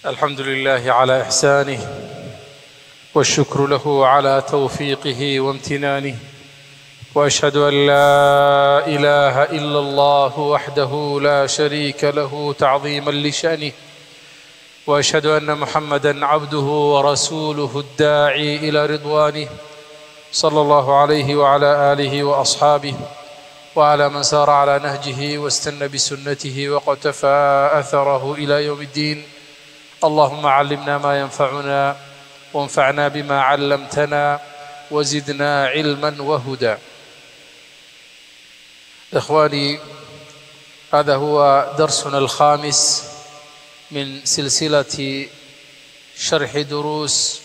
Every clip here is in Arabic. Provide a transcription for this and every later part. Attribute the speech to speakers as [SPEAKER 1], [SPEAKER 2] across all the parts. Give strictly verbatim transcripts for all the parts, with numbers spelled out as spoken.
[SPEAKER 1] الحمد لله على إحسانه والشكر له على توفيقه وامتنانه، وأشهد أن لا إله إلا الله وحده لا شريك له تعظيما لشأنه، وأشهد أن محمدا عبده ورسوله الداعي إلى رضوانه، صلى الله عليه وعلى آله وأصحابه وعلى من سار على نهجه واستنى بسنته وقتفى أثره إلى يوم الدين. اللهم علمنا ما ينفعنا وانفعنا بما علمتنا وزدنا علما وهدى. إخواني، هذا هو درسنا الخامس من سلسلة شرح دروس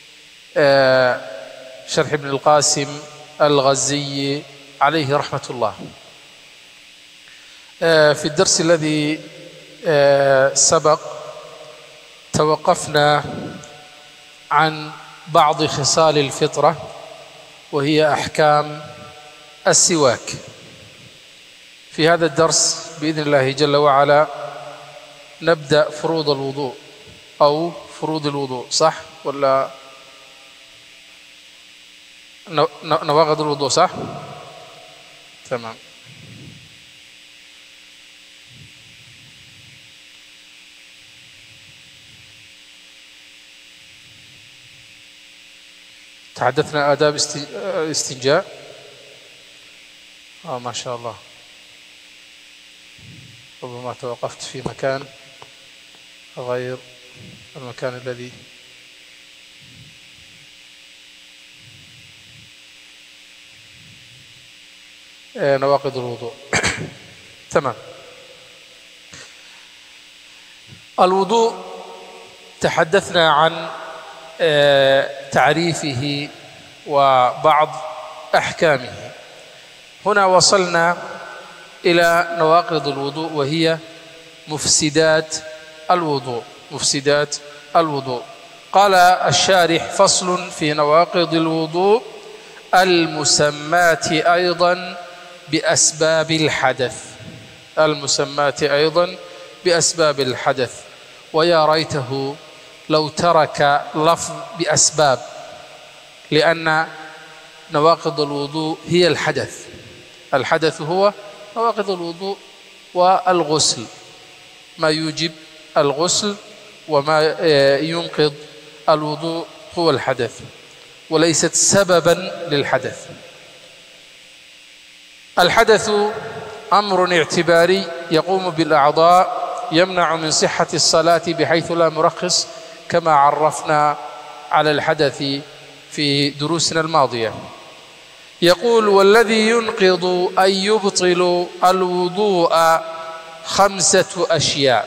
[SPEAKER 1] شرح ابن القاسم الغزي عليه رحمة الله. في الدرس الذي سبق توقفنا عن بعض خصال الفطرة، وهي أحكام السواك. في هذا الدرس بإذن الله جل وعلا نبدأ فروض الوضوء أو فروض الوضوء، صح ولا نواقض الوضوء؟ صح، تمام. تحدثنا آداب الاستنجاء. آه ما شاء الله، ربما توقفت في مكان غير المكان الذي آه نواقض الوضوء. تمام. الوضوء تحدثنا عن تعريفه وبعض أحكامه. هنا وصلنا إلى نواقض الوضوء، وهي مفسدات الوضوء. مفسدات الوضوء. قال الشارح: فصل في نواقض الوضوء المسمات أيضا بأسباب الحدث. المسمات أيضا بأسباب الحدث. ويا ريته لو ترك لفظ بأسباب، لأن نواقض الوضوء هي الحدث. الحدث هو نواقض الوضوء والغسل، ما يوجب الغسل وما ينقض الوضوء هو الحدث، وليست سببا للحدث. الحدث أمر اعتباري يقوم بالأعضاء، يمنع من صحة الصلاة بحيث لا مرخص، كما عرفنا على الحدث في دروسنا الماضية. يقول: والذي ينقض أي يبطل الوضوء خمسة أشياء.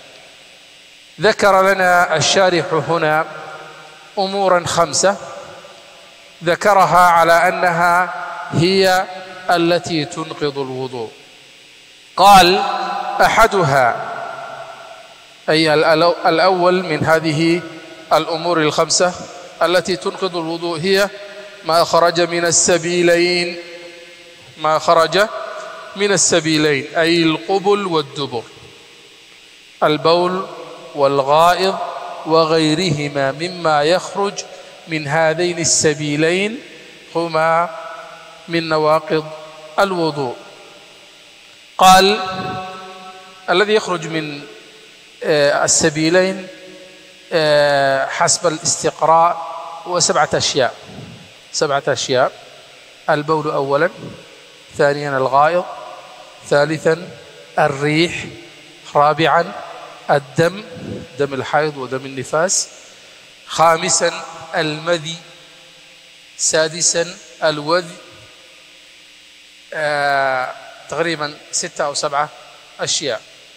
[SPEAKER 1] ذكر لنا الشارح هنا أمورا خمسة، ذكرها على أنها هي التي تنقض الوضوء. قال: أحدها، أي الأول من هذه الأمور الخمسة التي تنقض الوضوء، هي ما خرج من السبيلين. ما خرج من السبيلين أي القبل والدبر، البول والغائط وغيرهما مما يخرج من هذين السبيلين هما من نواقض الوضوء. قال: الذي يخرج من السبيلين حسب الاستقراء وسبعة أشياء. سبعة أشياء: البول أولا، ثانيا الغائط، ثالثا الريح، رابعا الدم، دم الحيض ودم النفاس، خامسا المذي، سادسا الوذي. آه تقريبا ستة أو سبعة أشياء.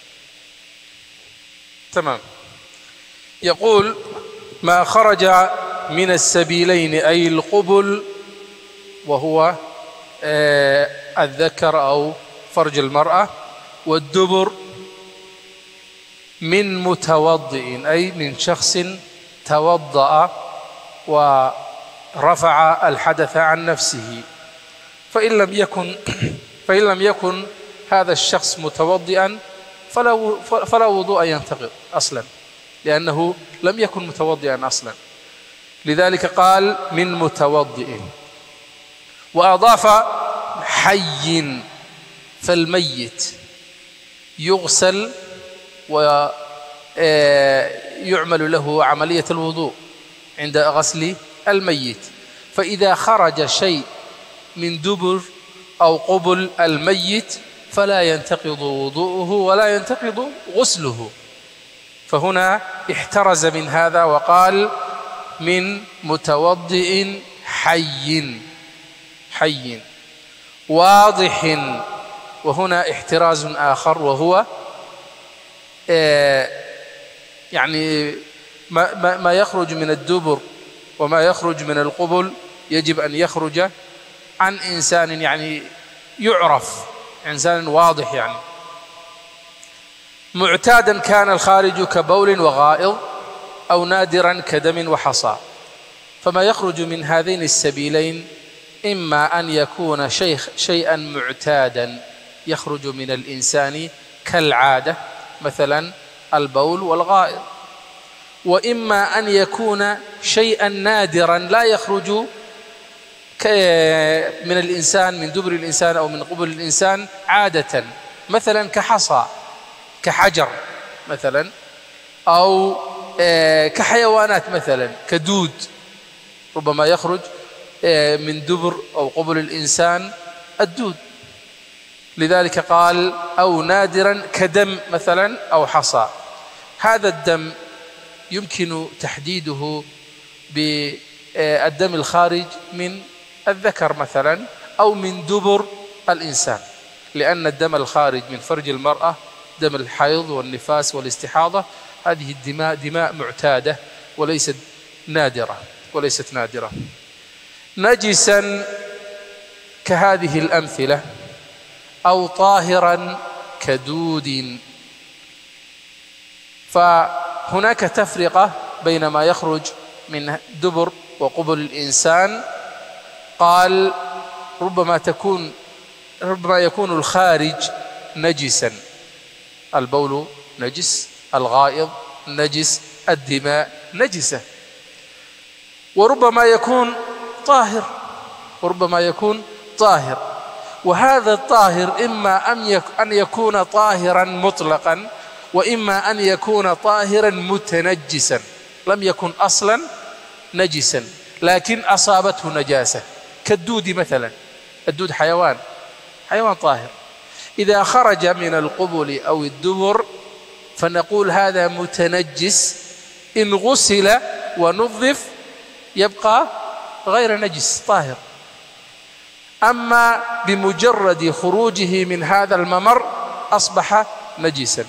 [SPEAKER 1] تمام. يقول: ما خرج من السبيلين أي القبل، وهو آه الذكر أو فرج المرأة، والدبر من متوضئ أي من شخص توضأ ورفع الحدث عن نفسه. فإن لم يكن فإن لم يكن هذا الشخص متوضئا فلا فلا وضوء ينتقض أصلا، لأنه لم يكن متوضئا أصلا، لذلك قال من متوضئ. وأضاف حي، فالميت يغسل ويعمل له عملية الوضوء عند غسل الميت، فإذا خرج شيء من دبر أو قبل الميت فلا ينتقض وضوءه ولا ينتقض غسله. فهنا احترز من هذا وقال من متوضئ حي حي واضح. وهنا احتراز آخر، وهو يعني ما, ما يخرج من الدبر وما يخرج من القبل يجب أن يخرج عن إنسان يعني يعرف، إنسان واضح، يعني معتادا كان الخارج كبول وغائض أو نادرا كدم وحصى. فما يخرج من هذين السبيلين إما أن يكون شيء شيئا معتادا يخرج من الإنسان كالعادة، مثلا البول والغائط، وإما أن يكون شيئا نادرا لا يخرج من الإنسان من دبر الإنسان أو من قبل الإنسان عادة، مثلا كحصى كحجر مثلا، أو كحيوانات مثلا كدود، ربما يخرج من دبر أو قبل الإنسان الدود. لذلك قال أو نادرا كدم مثلا أو حصى. هذا الدم يمكن تحديده بالدم الخارج من الذكر مثلا أو من دبر الإنسان، لأن الدم الخارج من فرج المرأة دم الحيض والنفاس والاستحاضة هذه الدماء دماء معتادة وليست نادرة وليست نادرة. نجسا كهذه الأمثلة، أو طاهرا كدود. فهناك تفرقة بين ما يخرج من دبر وقبل الإنسان. قال ربما تكون ربما يكون الخارج نجسا، البول نجس، الغائض نجس، الدماء نجسة، وربما يكون طاهر وربما يكون طاهر. وهذا الطاهر إما أن يكون طاهرا مطلقا، وإما أن يكون طاهرا متنجسا، لم يكن أصلا نجسا لكن أصابته نجاسة، كالدود مثلا. الدود حيوان حيوان طاهر، إذا خرج من القبل أو الدبر فنقول هذا متنجس، إن غسل ونظف يبقى غير نجس طاهر. أما بمجرد خروجه من هذا الممر أصبح نجسا.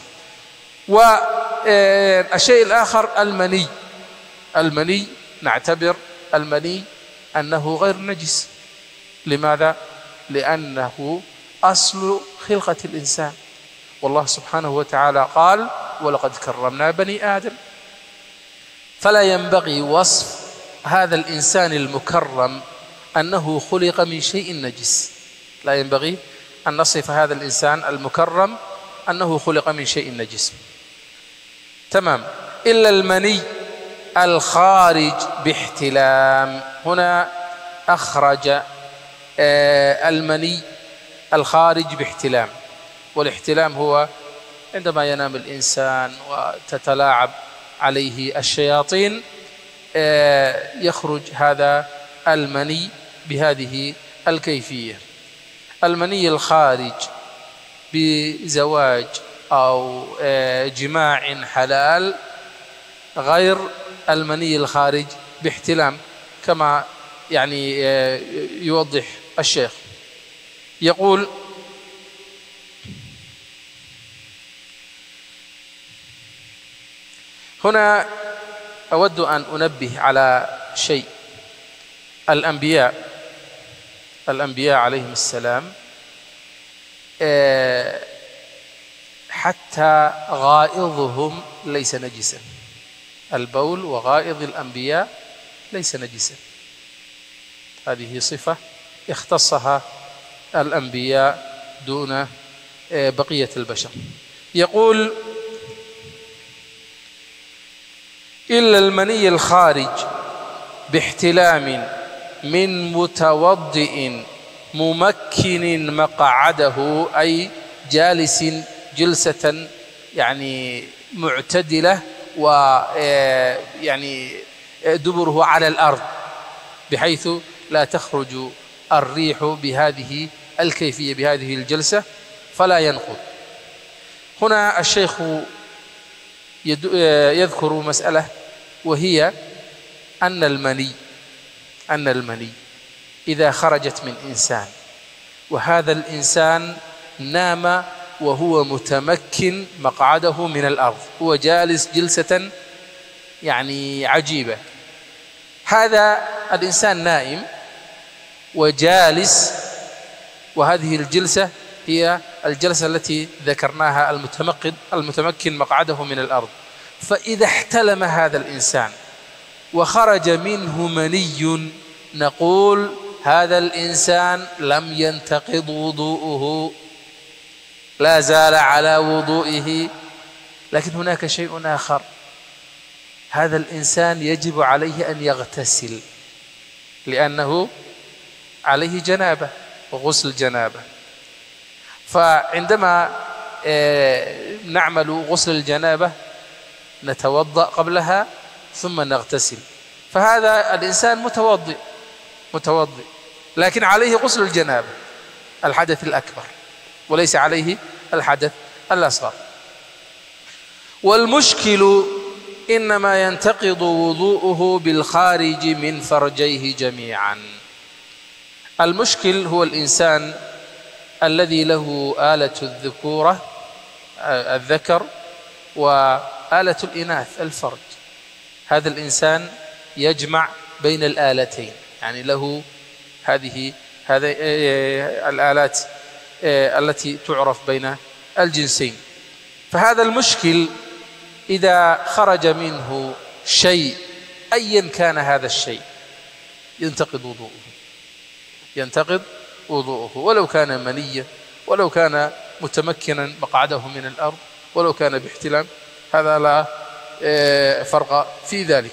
[SPEAKER 1] والشيء الآخر المني. المني نعتبر المني أنه غير نجس. لماذا؟ لأنه أصل خلقة الإنسان، والله سبحانه وتعالى قال ولقد كرمنا بني آدم. فلا ينبغي وصف هذا الإنسان المكرم أنه خلق من شيء نجس، لا ينبغي أن نصف هذا الإنسان المكرم أنه خلق من شيء نجس. تمام. إلا المني الخارج باحتلام. هنا أخرج المني الخارج باحتلام، والاحتلام هو عندما ينام الإنسان وتتلاعب عليه الشياطين يخرج هذا المني بهذه الكيفية. المني الخارج بزواج أو جماع حلال غير المني الخارج باحتلام، كما يعني يوضح الشيخ. يقول هنا أود أن أنبه على شيء. الأنبياء الأنبياء عليهم السلام حتى غائضهم ليس نجسا. البول وغائض الأنبياء ليس نجسا، هذه صفة اختصها الأنبياء دون بقية البشر. يقول إلا المني الخارج باحتلام من متوضئ ممكن مقعده، أي جالس جلسة يعني معتدلة ويعني دبره على الأرض بحيث لا تخرج الريح بهذه الكيفية بهذه الجلسة فلا ينقض. هنا الشيخ يذكر مسألة، وهي أن المني أن المني إذا خرجت من إنسان وهذا الإنسان نام وهو متمكن مقعده من الأرض، هو جالس جلسة يعني عجيبة، هذا الإنسان نائم وجالس، وهذه الجلسة هي الجلسة التي ذكرناها، المتمكن المتمكن مقعده من الأرض. فإذا احتلم هذا الإنسان وخرج منه مني، نقول هذا الإنسان لم ينتقض وضوءه، لا زال على وضوئه. لكن هناك شيء آخر، هذا الإنسان يجب عليه أن يغتسل لأنه عليه جنابة وغسل جنابة. فعندما نعمل غسل الجنابة نتوضأ قبلها ثم نغتسل، فهذا الإنسان متوضئ متوضئ لكن عليه غسل الجنابة الحدث الأكبر، وليس عليه الحدث الأصغر. والمشكل إنما ينتقض وضوءه بالخارج من فرجيه جميعا. المشكل هو الإنسان الذي له آلة الذكورة الذكر وآلة الإناث الفرج، هذا الإنسان يجمع بين الآلتين، يعني له هذه هذه الآلات التي تعرف بين الجنسين. فهذا المشكل إذا خرج منه شيء أيا كان هذا الشيء ينتقض وضوءه ينتقض وضوءه ولو كان منيا، ولو كان متمكنا مقعده من الأرض، ولو كان باحتلام، هذا لا فرق في ذلك.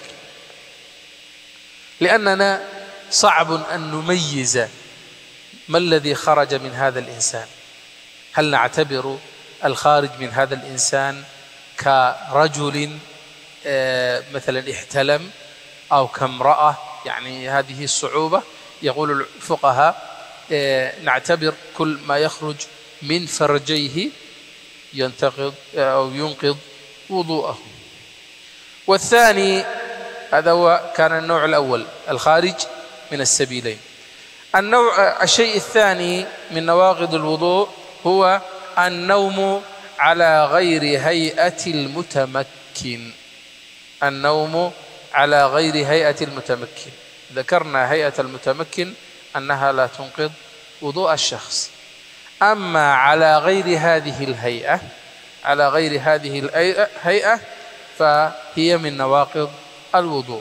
[SPEAKER 1] لأننا صعب أن نميز ما الذي خرج من هذا الإنسان. هل نعتبر الخارج من هذا الإنسان كرجل مثلا احتلم أو كامرأة؟ يعني هذه الصعوبة. يقول الفقهاء نعتبر كل ما يخرج من فرجيه ينتقض أو ينقض وضوءه. والثاني هذا هو كان النوع الأول، الخارج من السبيلين. النوع الشيء الثاني من نواقض الوضوء هو النوم على غير هيئة المتمكن النوم على غير هيئة المتمكن. ذكرنا هيئة المتمكن أنها لا تنقض وضوء الشخص، أما على غير هذه الهيئة على غير هذه الهيئة فهي من نواقض الوضوء.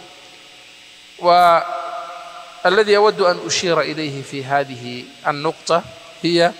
[SPEAKER 1] والذي أود أن أشير إليه في هذه النقطة هي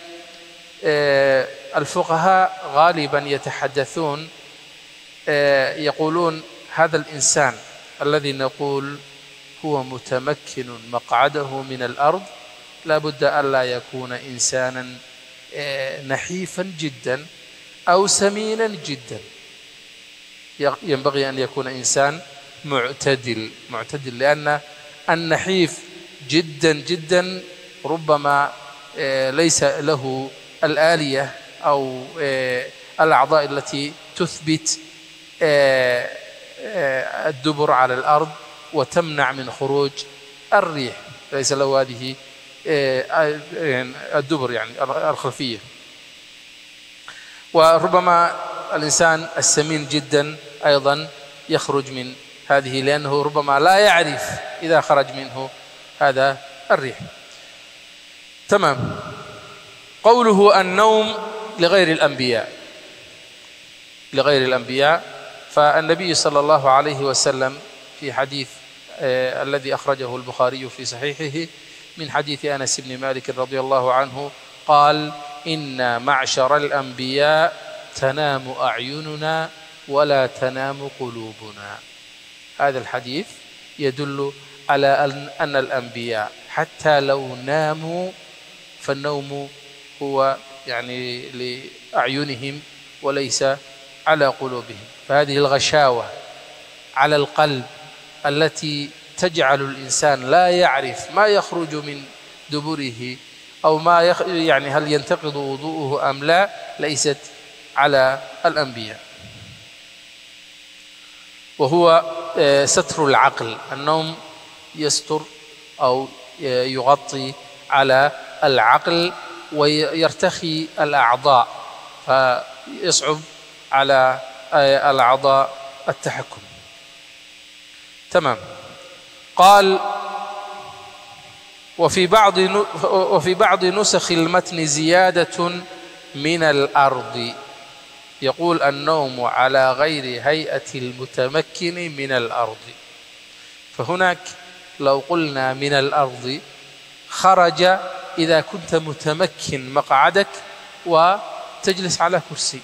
[SPEAKER 1] الفقهاء غالبا يتحدثون يقولون هذا الإنسان الذي نقول هو متمكن مقعده من الأرض لا بد ألا يكون إنسانا نحيفا جدا أو سمينا جدا، ينبغي أن يكون إنسان معتدل معتدل لأن النحيف جدا جدا ربما ليس له الآلية أو الأعضاء التي تثبت الدبر على الأرض وتمنع من خروج الريح، ليس له هذه الدبر يعني الخلفية. وربما الإنسان السمين جدا أيضا يخرج من هذه، لأنه ربما لا يعرف إذا خرج منه هذا الريح. تمام. قوله النوم لغير الأنبياء لغير الأنبياء فالنبي صلى الله عليه وسلم في حديث آه الذي أخرجه البخاري في صحيحه من حديث أنس بن مالك رضي الله عنه قال: إن معشر الأنبياء تنام أعيننا ولا تنام قلوبنا. هذا الحديث يدل على أن الأنبياء حتى لو ناموا فالنوم هو يعني لأعينهم وليس على قلوبهم. فهذه الغشاوة على القلب التي تجعل الإنسان لا يعرف ما يخرج من دبره أو ما يخ... يعني هل ينتقض وضوءه أم لا، ليست على الأنبياء. وهو ستر العقل، النوم يستر أو يغطي على العقل ويرتخي الأعضاء، فيصعب على الأعضاء التحكم. تمام. قال: وفي بعض وفي بعض نسخ المتن زيادة من الأرض، يقول: النوم على غير هيئة المتمكن من الأرض. فهناك لو قلنا من الأرض خرج إذا كنت متمكن مقعدك وتجلس على كرسي،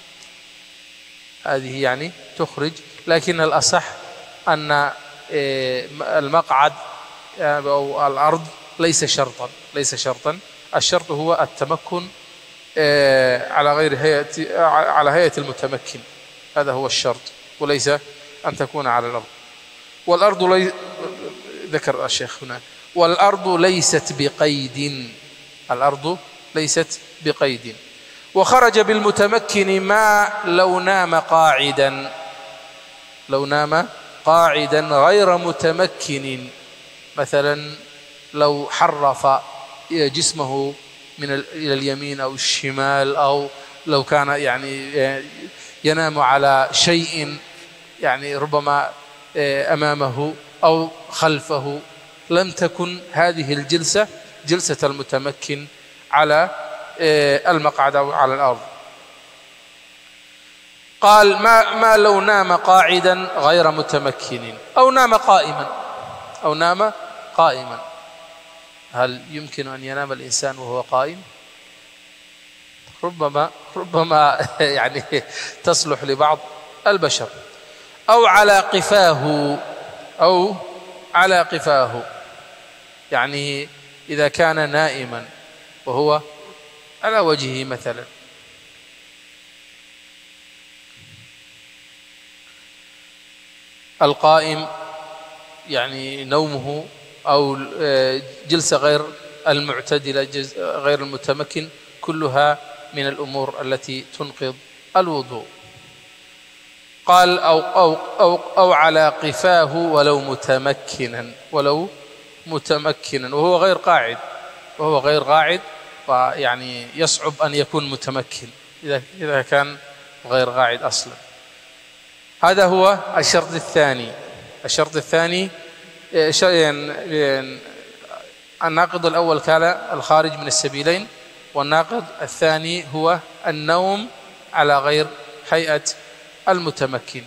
[SPEAKER 1] هذه يعني تخرج. لكن الأصح أن المقعد أو الأرض ليس شرطا ليس شرطا الشرط هو التمكن على غير هيئة على هيئة المتمكن، هذا هو الشرط، وليس أن تكون على الأرض. والأرض لي... ذكر الشيخ هنا: والأرض ليست بقيد، الأرض ليست بقيد. وخرج بالمتمكن ما لو نام قاعدا، لو نام قاعدا غير متمكن، مثلا لو حرف جسمه من إلى اليمين أو الشمال، أو لو كان يعني ينام على شيء يعني ربما أمامه أو خلفه، لم تكن هذه الجلسة جلسة المتمكن على المقعد أو على الأرض. قال: ما, ما لو نام قاعدا غير متمكن أو نام قائما أو نام قائما. هل يمكن أن ينام الإنسان وهو قائم؟ ربما ربما يعني تصلح لبعض البشر. أو على قفاه أو على قفاه، يعني إذا كان نائما وهو على وجهه مثلا. القائم يعني نومه أو جلسة غير المعتدلة غير المتمكن، كلها من الأمور التي تنقض الوضوء. قال: أو, أو, أو, أو على قفاه ولو متمكنا ولو متمكنا وهو غير قاعد وهو غير قاعد ويعني يصعب أن يكون متمكن إذا إذا كان غير قاعد أصلا. هذا هو الشرط الثاني. الشرط الثاني الناقض الأول كان الخارج من السبيلين، والناقض الثاني هو النوم على غير هيئة المتمكن.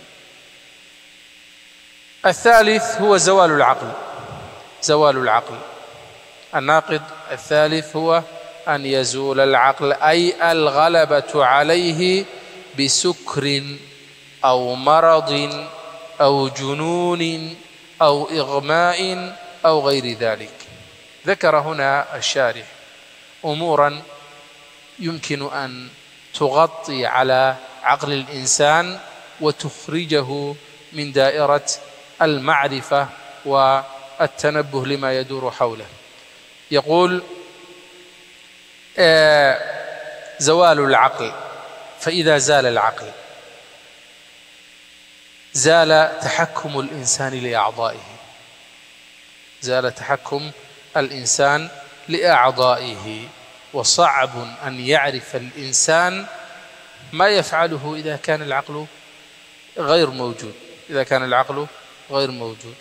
[SPEAKER 1] الثالث هو زوال العقل. زوال العقل الناقض الثالث هو أن يزول العقل، أي الغلبة عليه بسكر أو مرض أو جنون أو إغماء أو غير ذلك. ذكر هنا الشارح أمورا يمكن أن تغطي على عقل الإنسان وتخرجه من دائرة المعرفة والتنبه لما يدور حوله. يقول: آه زوال العقل. فإذا زال العقل زال تحكم الإنسان لأعضائه زال تحكم الإنسان لأعضائه وصعب أن يعرف الإنسان ما يفعله إذا كان العقل غير موجود إذا كان العقل غير موجود.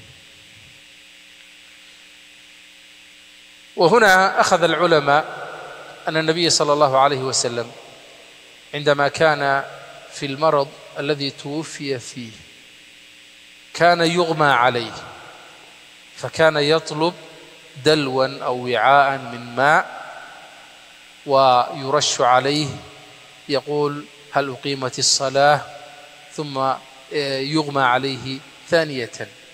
[SPEAKER 1] وهنا أخذ العلماء أن النبي صلى الله عليه وسلم عندما كان في المرض الذي توفي فيه كان يغمى عليه، فكان يطلب دلوا أو وعاء من ماء ويرش عليه، يقول: هل أقيمت الصلاة؟ ثم يغمى عليه ثانية.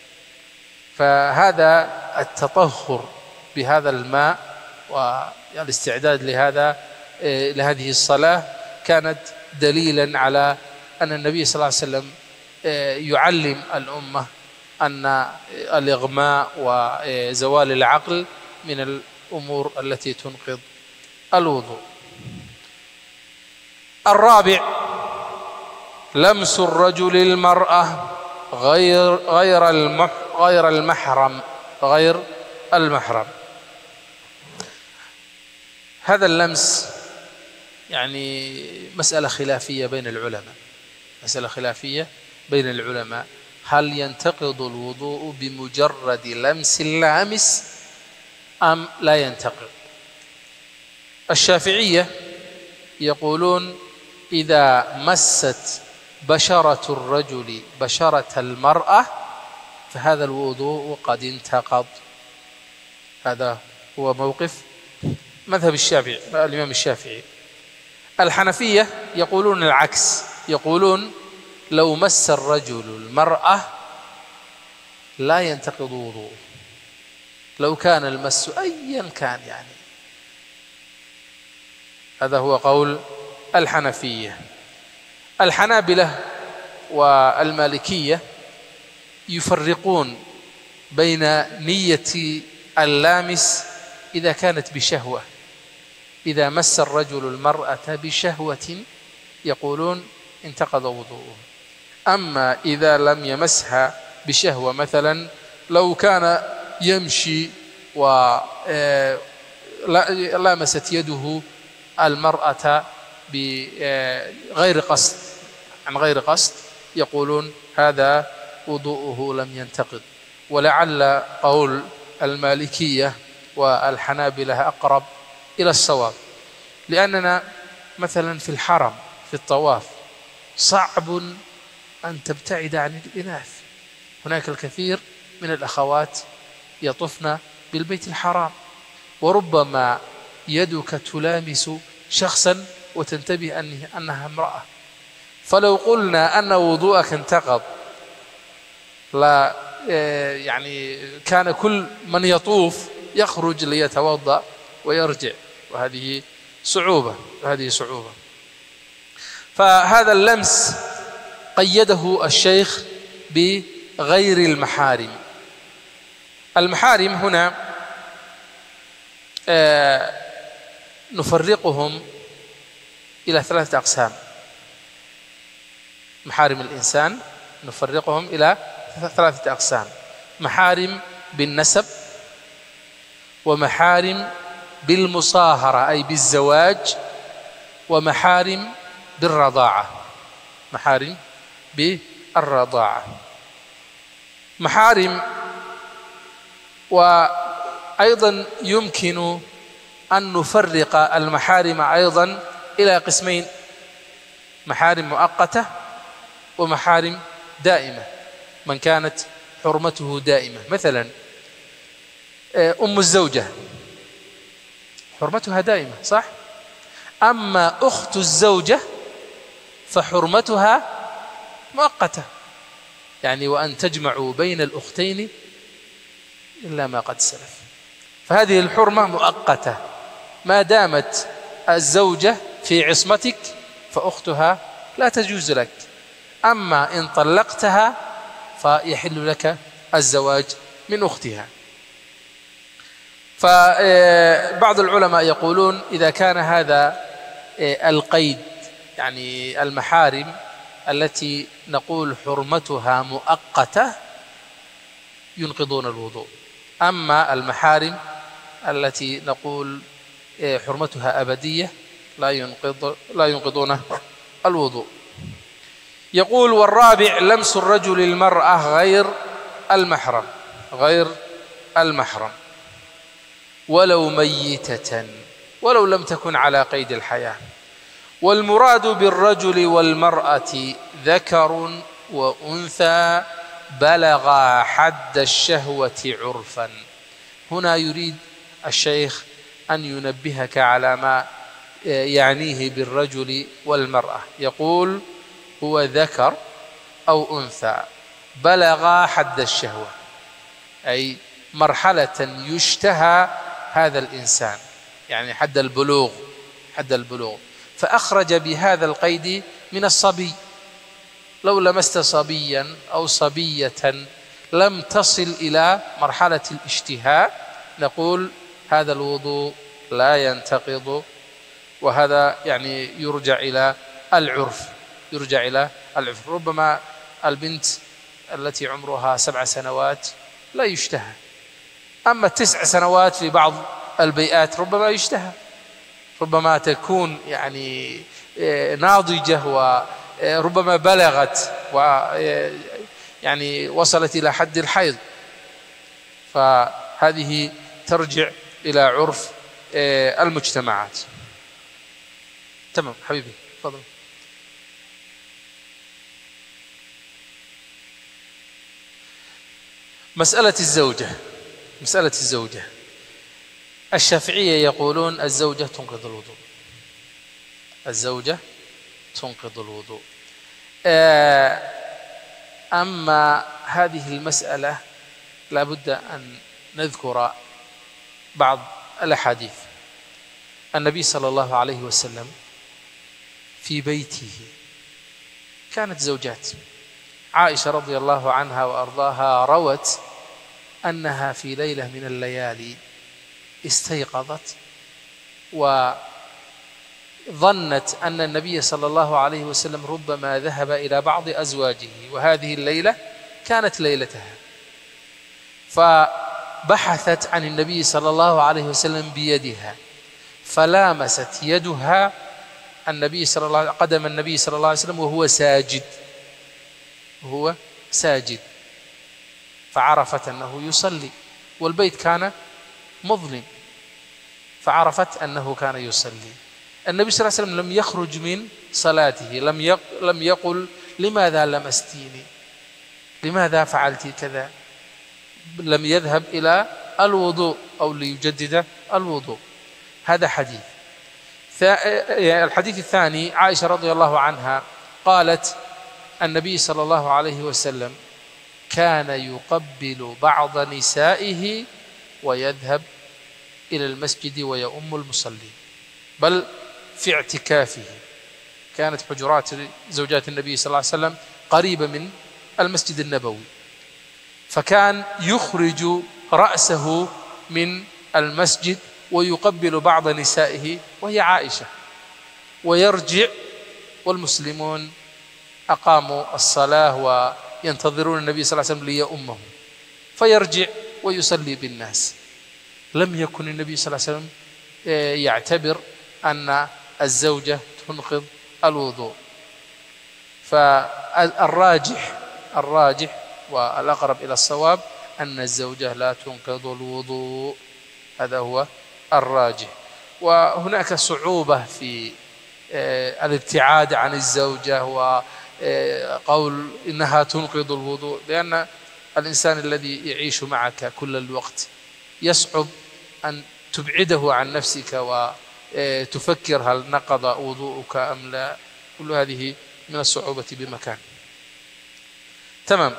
[SPEAKER 1] فهذا التطهر بهذا الماء والاستعداد لهذا لهذه الصلاة كانت دليلا على أن النبي صلى الله عليه وسلم يعلم الأمة أن الإغماء وزوال العقل من الأمور التي تنقض الوضوء. الرابع لمس الرجل المرأة غير غير غير المحرم غير المحرم. هذا اللمس يعني مسألة خلافية بين العلماء، مسألة خلافية بين العلماء، هل ينتقض الوضوء بمجرد لمس اللامس أم لا ينتقض؟ الشافعية يقولون إذا مست بشرة الرجل بشرة المرأة فهذا الوضوء قد انتقض. هذا هو موقف مذهب الشافعي الإمام الشافعي. الحنفية يقولون العكس، يقولون لو مس الرجل المرأة لا ينتقض وضوءه لو كان المس أيا كان. يعني هذا هو قول الحنفية. الحنابلة والمالكية يفرقون بين نية اللامس إذا كانت بشهوة. إذا مس الرجل المرأة بشهوة يقولون انتقض وضوءه. أما إذا لم يمسها بشهوة، مثلا لو كان يمشي ولامست يده المرأة بغير قصد عن غير قصد يقولون هذا وضوءه لم ينتقض. ولعل قول المالكية والحنابلة أقرب إلى الصواب، لأننا مثلا في الحرم في الطواف صعب أن تبتعد عن الإناث. هناك الكثير من الأخوات يطفن بالبيت الحرام، وربما يدك تلامس شخصا وتنتبه أنها امرأة. فلو قلنا أن وضوءك انتقض لا يعني كان كل من يطوف يخرج ليتوضأ ويرجع، وهذه صعوبة وهذه صعوبة. فهذا اللمس قيده الشيخ بغير المحارم. المحارم هنا نفرقهم إلى ثلاثة أقسام. محارم الإنسان نفرقهم إلى ثلاثة أقسام: محارم بالنسب، ومحارم بالمصاهرة أي بالزواج، ومحارم بالرضاعة. محارم بالرضاعة. محارم، وأيضا يمكن أن نفرق المحارم أيضا إلى قسمين: محارم مؤقتة ومحارم دائمة، من كانت حرمته دائمة. مثلا أم الزوجة حرمتها دائمة صح؟ أما أخت الزوجة فحرمتها مؤقتة، يعني وأن تجمعوا بين الأختين إلا ما قد سلف. فهذه الحرمة مؤقتة، ما دامت الزوجة في عصمتك فأختها لا تجوز لك. أما إن طلقتها فيحل لك الزواج من أختها. فبعض العلماء يقولون إذا كان هذا القيد، يعني المحارم التي نقول حرمتها مؤقتة، ينقضون الوضوء. أما المحارم التي نقول حرمتها أبدية لا ينقض لا ينقضون الوضوء. يقول: والرابع لمس الرجل المرأة غير المحرم غير المحرم ولو ميتة، ولو لم تكن على قيد الحياة. والمراد بالرجل والمرأة ذكر وأنثى بلغا حد الشهوة عرفا. هنا يريد الشيخ أن ينبهك على ما يعنيه بالرجل والمرأة. يقول: هو ذكر أو أنثى بلغ حد الشهوة، أي مرحلة يشتهى هذا الإنسان، يعني حد البلوغ، حد البلوغ. فأخرج بهذا القيد من الصبي. لو لمست صبيا أو صبية لم تصل إلى مرحلة الاشتهاء نقول هذا الوضوء لا ينتقض. وهذا يعني يرجع إلى العرف، يرجع إلى العرف. ربما البنت التي عمرها سبع سنوات لا يشتهى، أما تسع سنوات في بعض البيئات ربما يشتهى، ربما تكون يعني ناضجة وربما بلغت ويعني وصلت إلى حد الحيض. فهذه ترجع إلى عرف المجتمعات. تمام حبيبي تفضل. مسألة الزوجة، مسألة الزوجة الشافعية يقولون الزوجة تنقض الوضوء، الزوجة تنقض الوضوء. أما هذه المسألة لابد أن نذكر بعض الأحاديث. النبي صلى الله عليه وسلم في بيته كانت زوجات. عائشة رضي الله عنها وأرضاها روت أنها في ليلة من الليالي استيقظت وظنت أن النبي صلى الله عليه وسلم ربما ذهب إلى بعض أزواجه، وهذه الليلة كانت ليلتها، فبحثت عن النبي صلى الله عليه وسلم بيدها، فلامست يدها النبي صلى الله عليه قدم النبي صلى الله عليه وسلم وهو ساجد، وهو ساجد، فعرفت أنه يصلي، والبيت كان مظلم، فعرفت أنه كان يصلي. النبي صلى الله عليه وسلم لم يخرج من صلاته، لم لم يقل لماذا لمستيني، لماذا فعلت كذا، لم يذهب إلى الوضوء أو ليجدد الوضوء. هذا حديث. الحديث الثاني عائشة رضي الله عنها قالت النبي صلى الله عليه وسلم كان يقبل بعض نسائه ويذهب إلى المسجد ويؤم المصلين، بل في اعتكافه كانت حجرات زوجات النبي صلى الله عليه وسلم قريبة من المسجد النبوي، فكان يخرج رأسه من المسجد ويقبل بعض نسائه وهي عائشة، ويرجع والمسلمون أقاموا الصلاة وينتظرون النبي صلى الله عليه وسلم ليؤمهم، فيرجع ويصلي بالناس. لم يكن النبي صلى الله عليه وسلم يعتبر أن الزوجة تنقض الوضوء. فالراجح الراجح والأقرب إلى الصواب أن الزوجة لا تنقض الوضوء، هذا هو الراجح. وهناك صعوبة في الابتعاد عن الزوجة وقول إنها تنقض الوضوء، لأن الإنسان الذي يعيش معك كل الوقت يصعب أن تبعده عن نفسك وتفكر هل نقض وضوءك أم لا. كل هذه من الصعوبة بمكان. تمام.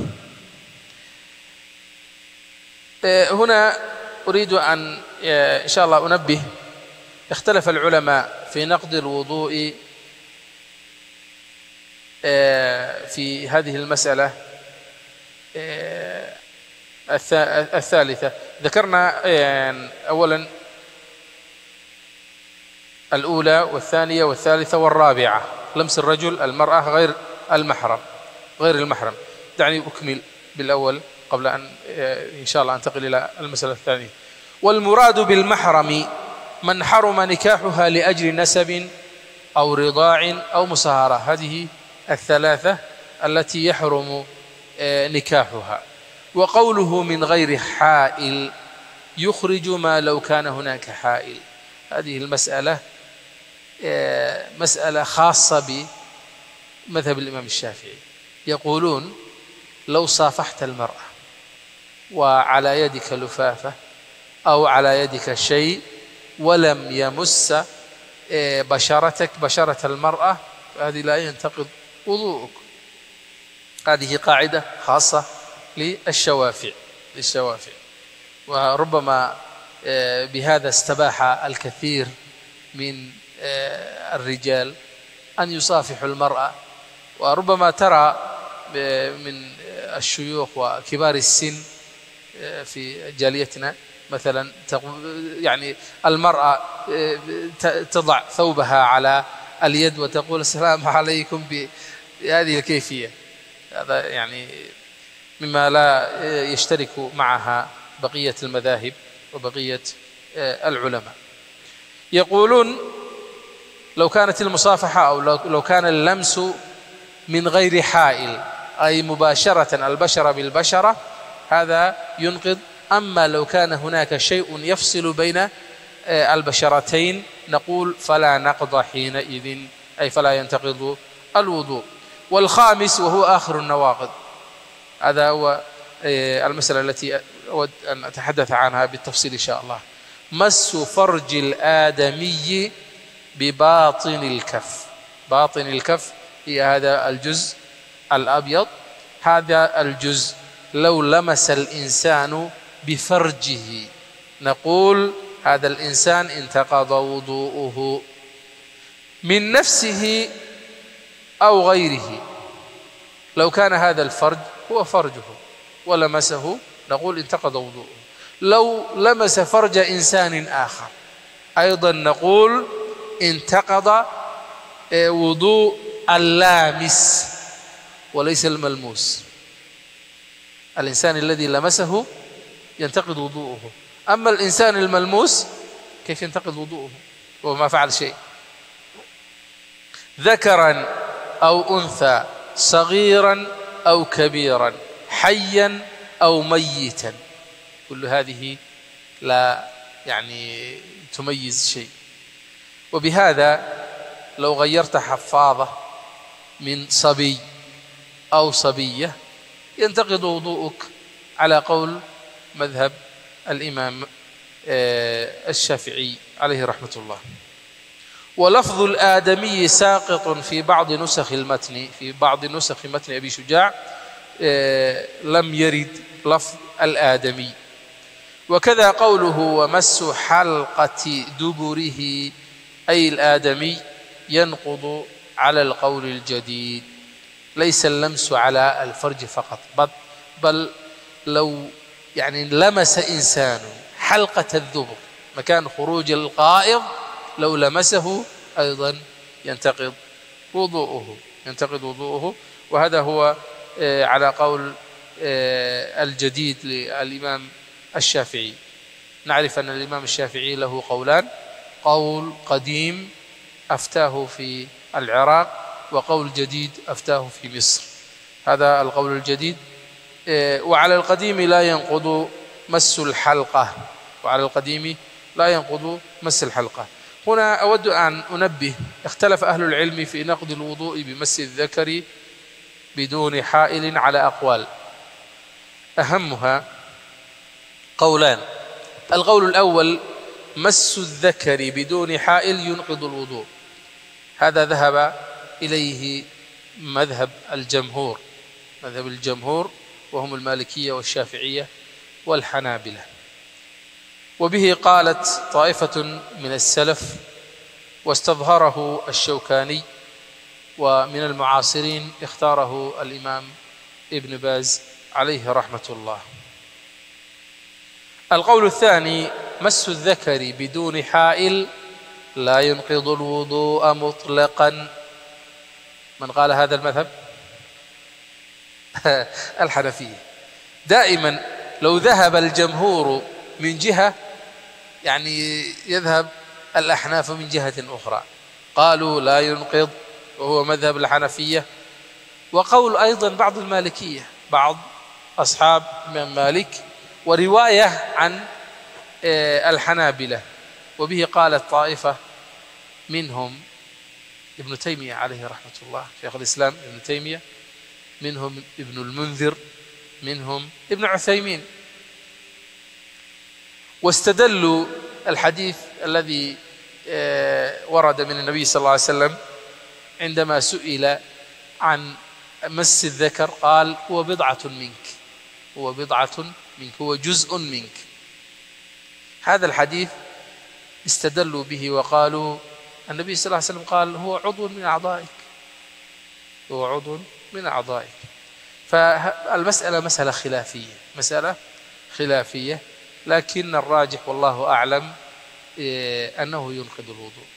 [SPEAKER 1] هنا أريد أن إن شاء الله أنبه، اختلف العلماء في نقض الوضوء في هذه المسألة الثالثة. ذكرنا أولا الأولى والثانية والثالثة والرابعة، لمس الرجل المرأة غير المحرم، غير المحرم. دعني أكمل بالأول قبل أن إن شاء الله أنتقل إلى المسألة الثانية. والمراد بالمحرم من حرم نكاحها لأجل نسب أو رضاع أو مصاهرة، هذه الثلاثة التي يحرم نكاحها. وقوله من غير حائل يخرج ما لو كان هناك حائل، هذه المسألة مسألة خاصة بمذهب الإمام الشافعي. يقولون لو صافحت المرأة وعلى يدك لفافة أو على يدك شيء ولم يمس بشرتك بشرة المرأة، هذه لا ينتقض وضوءك. هذه قاعدة خاصة للشوافع للشوافع وربما بهذا استباح الكثير من الرجال أن يصافحوا المرأة. وربما ترى من الشيوخ وكبار السن في جاليتنا مثلا يعني المرأة تضع ثوبها على اليد وتقول السلام عليكم بهذه الكيفية. هذا يعني مما لا يشترك معها بقية المذاهب وبقية العلماء. يقولون لو كانت المصافحة أو لو كان اللمس من غير حائل أي مباشرة البشرة بالبشرة هذا ينقض. أما لو كان هناك شيء يفصل بين البشرتين نقول فلا نقض حينئذ أي فلا ينتقض الوضوء. والخامس وهو آخر النواقض، هذا هو المسألة التي أود أن أتحدث عنها بالتفصيل إن شاء الله، مس فرج الآدمي بباطن الكف. باطن الكف هي هذا الجزء الأبيض، هذا الجزء لو لمس الإنسان بفرجه نقول هذا الإنسان انتقض وضوءه من نفسه أو غيره. لو كان هذا الفرج هو فرجه ولمسه نقول انتقض وضوءه. لو لمس فرج إنسان آخر أيضا نقول انتقض وضوء اللامس وليس الملموس. الإنسان الذي لمسه ينتقض وضوءه، أما الإنسان الملموس كيف ينتقض وضوءه وهو ما فعل شيء. ذكرا أو أنثى، صغيرا أو كبيرا، حيا أو ميتا، كل هذه لا يعني تميز شيء. وبهذا لو غيرت حفاظة من صبي أو صبية ينتقض وضوءك على قول مذهب الإمام الشافعي عليه رحمة الله. ولفظ الآدمي ساقط في بعض نسخ المتن، في بعض نسخ متن أبي شجاع لم يرد لفظ الآدمي. وكذا قوله ومس حلقة دبره أي الآدمي ينقض على القول الجديد، ليس اللمس على الفرج فقط، بل لو يعني لمس إنسان حلقة الذبر مكان خروج القائض لو لمسه أيضا ينتقض وضوءه ينتقض وضوءه. وهذا هو على قول الجديد للإمام الشافعي. نعرف أن الإمام الشافعي له قولان، قول قديم أفتاه في العراق وقول جديد أفتاه في مصر. هذا القول الجديد. وعلى القديم لا ينقض مس الحلقة، وعلى القديم لا ينقض مس الحلقة. هنا أود أن أنبه، اختلف أهل العلم في نقض الوضوء بمس الذكر بدون حائل على أقوال، أهمها قولان. القول الأول مس الذكر بدون حائل ينقض الوضوء، هذا ذهب إليه مذهب الجمهور مذهب الجمهور وهم المالكية والشافعية والحنابلة. وبه قالت طائفة من السلف واستظهره الشوكاني، ومن المعاصرين اختاره الإمام ابن باز عليه رحمة الله. القول الثاني مس الذكر بدون حائل لا ينقض الوضوء مطلقا. من قال هذا المذهب؟ الحنفية. دائما لو ذهب الجمهور من جهة يعني يذهب الأحناف من جهة أخرى، قالوا لا ينقض وهو مذهب الحنفية. وقول أيضا بعض المالكية، بعض أصحاب الإمام مالك، ورواية عن الحنابلة. وبه قالت طائفة منهم ابن تيمية عليه رحمة الله، شيخ الإسلام ابن تيمية، منهم ابن المنذر، منهم ابن عثيمين. واستدلوا الحديث الذي ورد من النبي صلى الله عليه وسلم عندما سئل عن مس الذكر؟ قال هو بضعة منك، هو بضعة منك، هو جزء منك. هذا الحديث استدلوا به وقالوا النبي صلى الله عليه وسلم قال هو عضو من أعضائك، هو عضو من أعضائك. فالمسألة مسألة خلافية، مسألة خلافية، لكن الراجح والله أعلم أنه ينقض الوضوء.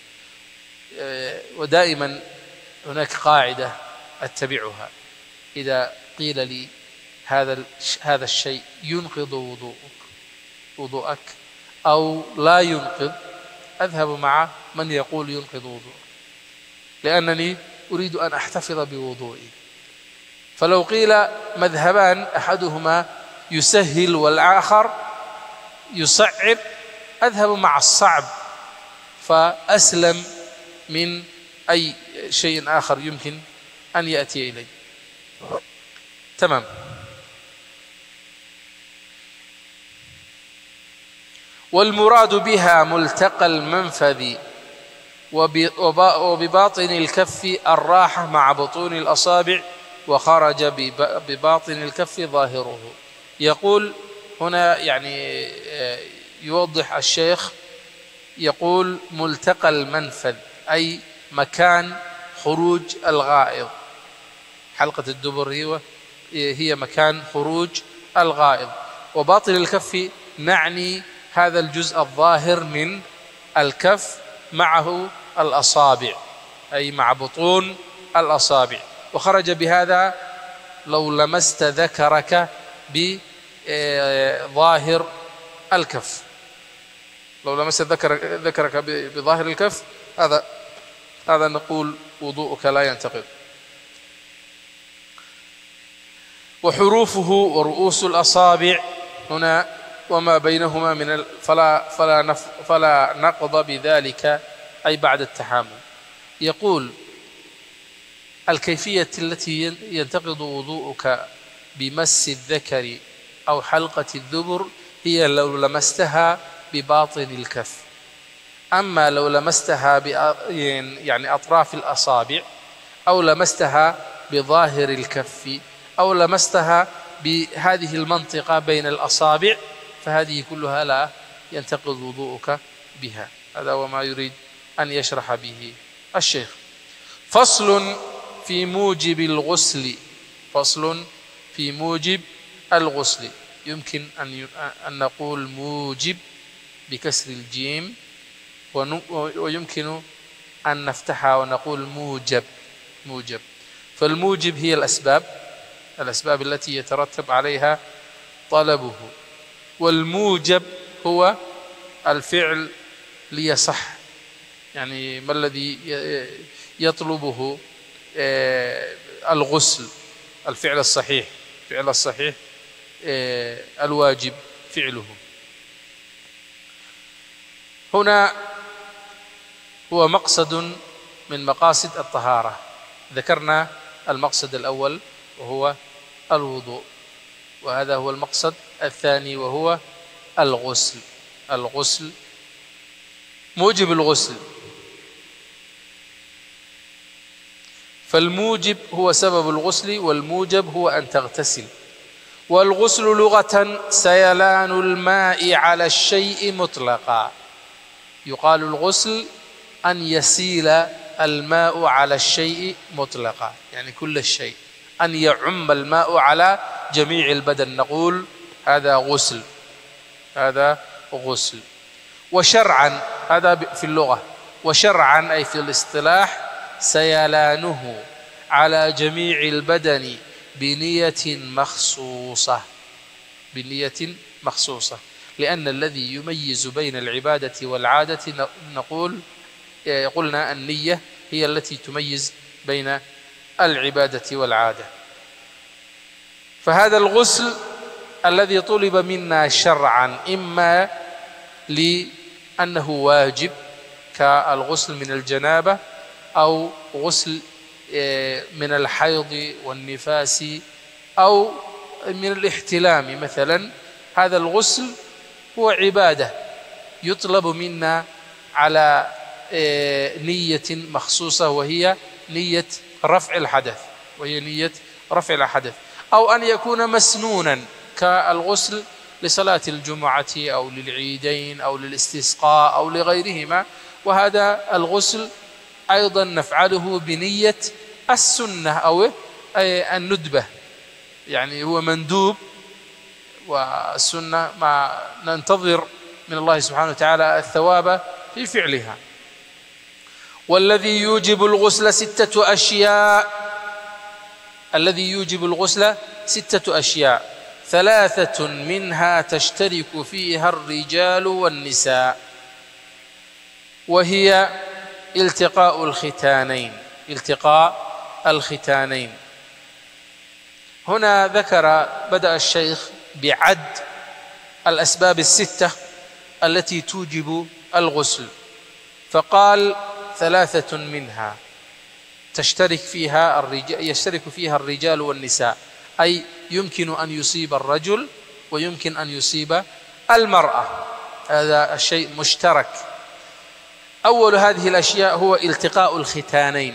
[SPEAKER 1] ودائما هناك قاعدة أتبعها: إذا قيل لي هذا هذا الشيء ينقض وضوءك وضوءك أو لا ينقض، أذهب مع من يقول ينقض وضوءك، لأنني أريد أن أحتفظ بوضوئي. فلو قيل مذهبان أحدهما يسهل والآخر يصعب، أذهب مع الصعب، فأسلم من أي شيء آخر يمكن أن يأتي إلي. تمام. والمراد بها ملتقى المنفذ وبباطن الكف الراحة مع بطون الأصابع، وخرج بباطن الكف ظاهره. يقول هنا يعني يوضح الشيخ، يقول ملتقى المنفذ أي مكان خروج الغائط. حلقة الدبر هي هي مكان خروج الغائط. وباطن الكف نعني هذا الجزء الظاهر من الكف معه الأصابع، أي مع بطون الأصابع. وخرج بهذا لو لمست ذكرك بظاهر الكف، لو لمست ذكرك بظاهر الكف، هذا هذا نقول وضوءك لا ينتقض. وحروفه ورؤوس الأصابع هنا وما بينهما من فلا فلا نف فلا نقض بذلك، أي بعد التحامل. يقول الكيفية التي ينتقض وضوءك بمس الذكر أو حلقة الدبر هي لو لمستها بباطن الكف. أما لو لمستها يعني أطراف الأصابع، أو لمستها بظاهر الكف، أو لمستها بهذه المنطقة بين الأصابع، فهذه كلها لا ينتقض وضوءك بها. هذا هو ما يريد أن يشرح به الشيخ. فصل في موجب الغسل. فصل في موجب الغسل. يمكن أن أن نقول موجب بكسر الجيم، ويمكن أن نفتحها ونقول موجب. موجب. فالموجب هي الأسباب الأسباب التي يترتب عليها طلبه، والموجب هو الفعل ليصح، يعني ما الذي يطلبه الغسل، الفعل الصحيح، الفعل الصحيح الواجب فعله. هنا هو مقصد من مقاصد الطهارة. ذكرنا المقصد الأول وهو الوضوء، وهذا هو المقصد الثاني وهو الغسل. الغسل موجب الغسل. فالموجب هو سبب الغسل، والموجب هو أن تغتسل. والغسل لغة سيلان الماء على الشيء مطلقا. يقال الغسل أن يسيل الماء على الشيء مطلقا، يعني كل الشيء، أن يعم الماء على جميع البدن، نقول هذا غسل، هذا غسل. وشرعا هذا في اللغة، وشرعا أي في الاصطلاح سيلانه على جميع البدن بنية مخصوصة، بنية مخصوصة، لأن الذي يميز بين العبادة والعادة نقول قلنا النية هي التي تميز بين العبادة والعادة. فهذا الغسل الذي طلب منا شرعا إما لأنه واجب كالغسل من الجنابة، أو غسل من الحيض والنفاس، أو من الاحتلام مثلا، هذا الغسل هو عبادة يطلب منا على نية مخصوصة، وهي نية رفع الحدث، وهي نية رفع الحدث، أو أن يكون مسنونا كالغسل لصلاة الجمعة أو للعيدين أو للاستسقاء أو لغيرهما. وهذا الغسل أيضا نفعله بنية السنة أو الندبة، يعني هو مندوب، والسنة ما ننتظر من الله سبحانه وتعالى الثواب في فعلها. والذي يوجب الغسل ستة أشياء، الذي يوجب الغسل ستة أشياء، ثلاثة منها تشترك فيها الرجال والنساء، وهي التقاء الختانين. التقاء الختانين هنا ذكر بدأ الشيخ بعد الأسباب الستة التي توجب الغسل، فقال ثلاثة منها تشترك فيها الرجال، يشترك فيها الرجال والنساء، أي يمكن أن يصيب الرجل ويمكن أن يصيب المرأة، هذا الشيء مشترك. أول هذه الأشياء هو التقاء الختانين.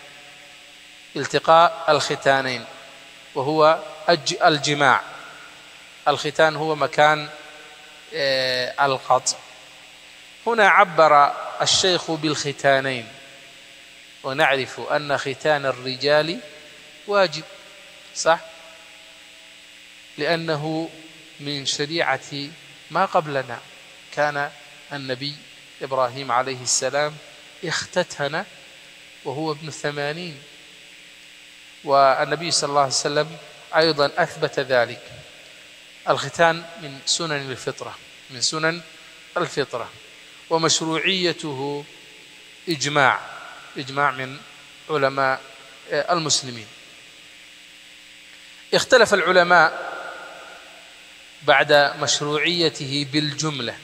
[SPEAKER 1] التقاء الختانين وهو الجماع. الختان هو مكان القطع. هنا عبر الشيخ بالختانين، ونعرف أن ختان الرجال واجب، صح؟ لأنه من شريعة ما قبلنا. كان النبي إبراهيم عليه السلام اختتن وهو ابن ثمانين، والنبي صلى الله عليه وسلم أيضا أثبت ذلك. الختان من سنن الفطرة، من سنن الفطرة، ومشروعيته إجماع إجماع من علماء المسلمين. اختلف العلماء بعد مشروعيته بالجملة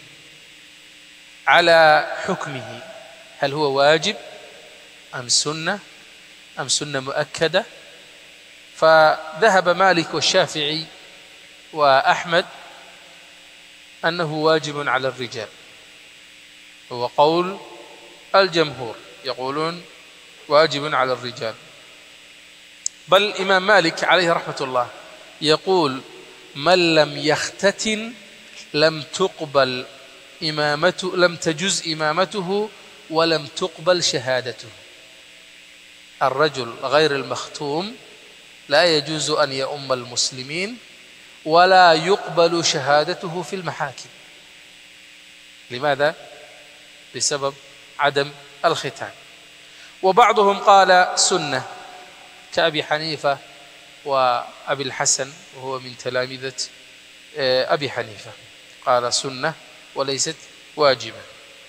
[SPEAKER 1] على حكمه، هل هو واجب أم سنة أم سنة مؤكدة؟ فذهب مالك والشافعي وأحمد أنه واجب على الرجال، هو قول الجمهور، يقولون واجب على الرجال. بل الإمام مالك عليه رحمة الله يقول من لم يختتن لم تقبل إمامته، لم تجز إمامته ولم تقبل شهادته. الرجل غير المختوم لا يجوز أن يؤم المسلمين ولا يقبل شهادته في المحاكم. لماذا؟ بسبب عدم الختان. وبعضهم قال سنة كأبي حنيفة وأبي الحسن، وهو من تلامذة أبي حنيفة، قال سنة وليست واجبة.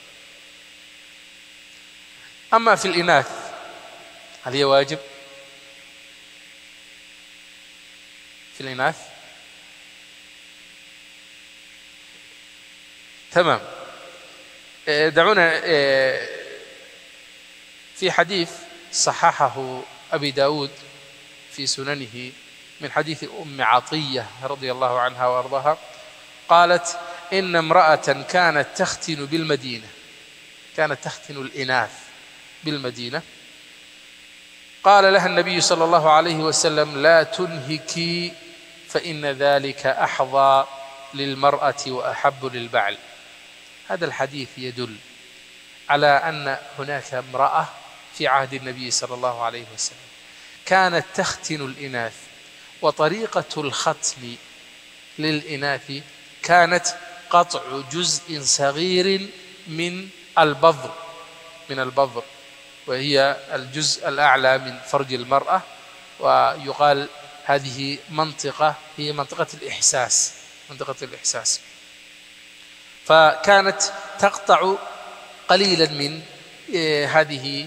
[SPEAKER 1] أما في الإناث هل هي واجب؟ في الإناث تمام. دعونا في حديث صححه أبي داود في سننه من حديث أم عطية رضي الله عنها وأرضاها، قالت إن امرأة كانت تختن بالمدينة، كانت تختن الإناث بالمدينة، قال لها النبي صلى الله عليه وسلم لا تنهكي فإن ذلك أحظى للمرأة وأحب للبعل. هذا الحديث يدل على أن هناك امرأة في عهد النبي صلى الله عليه وسلم كانت تختن الإناث، وطريقة الختم للإناث كانت قطع جزء صغير من البذر، من البذر وهي الجزء الأعلى من فرج المرأة، ويقال هذه منطقة هي منطقة الإحساس، منطقة الإحساس. فكانت تقطع قليلا من هذه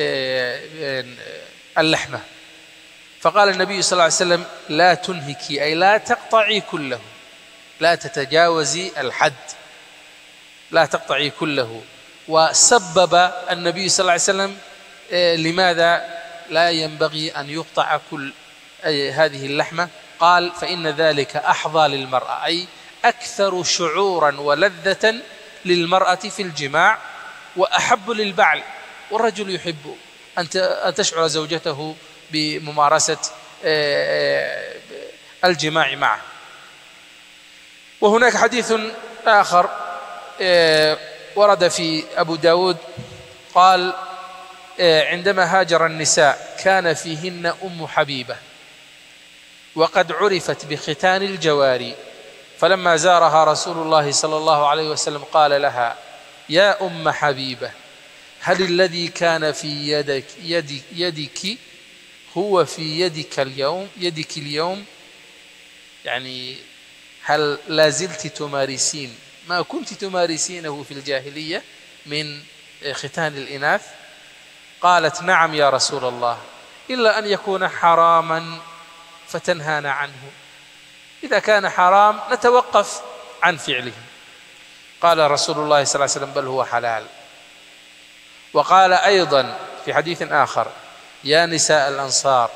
[SPEAKER 1] اللحمة، فقال النبي صلى الله عليه وسلم لا تنهكي، أي لا تقطعي كله، لا تتجاوزي الحد، لا تقطعي كله. وسبب النبي صلى الله عليه وسلم لماذا لا ينبغي أن يقطع كل هذه اللحمة، قال فإن ذلك أحظى للمرأة، أي أكثر شعورا ولذة للمرأة في الجماع، وأحب للبعل. والرجل يحب أن تشعر زوجته بممارسة الجماع معه. وهناك حديث آخر ورد في أبو داود قال عندما هاجر النساء كان فيهن أم حبيبة وقد عرفت بختان الجواري، فلما زارها رسول الله صلى الله عليه وسلم قال لها: يا أم حبيبة، هل الذي كان في يدك, يدك, يدك هو في يدك اليوم يدك اليوم؟ يعني هل لازلت تمارسين ما كنت تمارسينه في الجاهلية من ختان الإناث؟ قالت: نعم يا رسول الله، إلا أن يكون حراما فتنهانا عنه، إذا كان حرام نتوقف عن فعله. قال رسول الله صلى الله عليه وسلم: بل هو حلال. وقال أيضا في حديث آخر: يا نساء الأنصار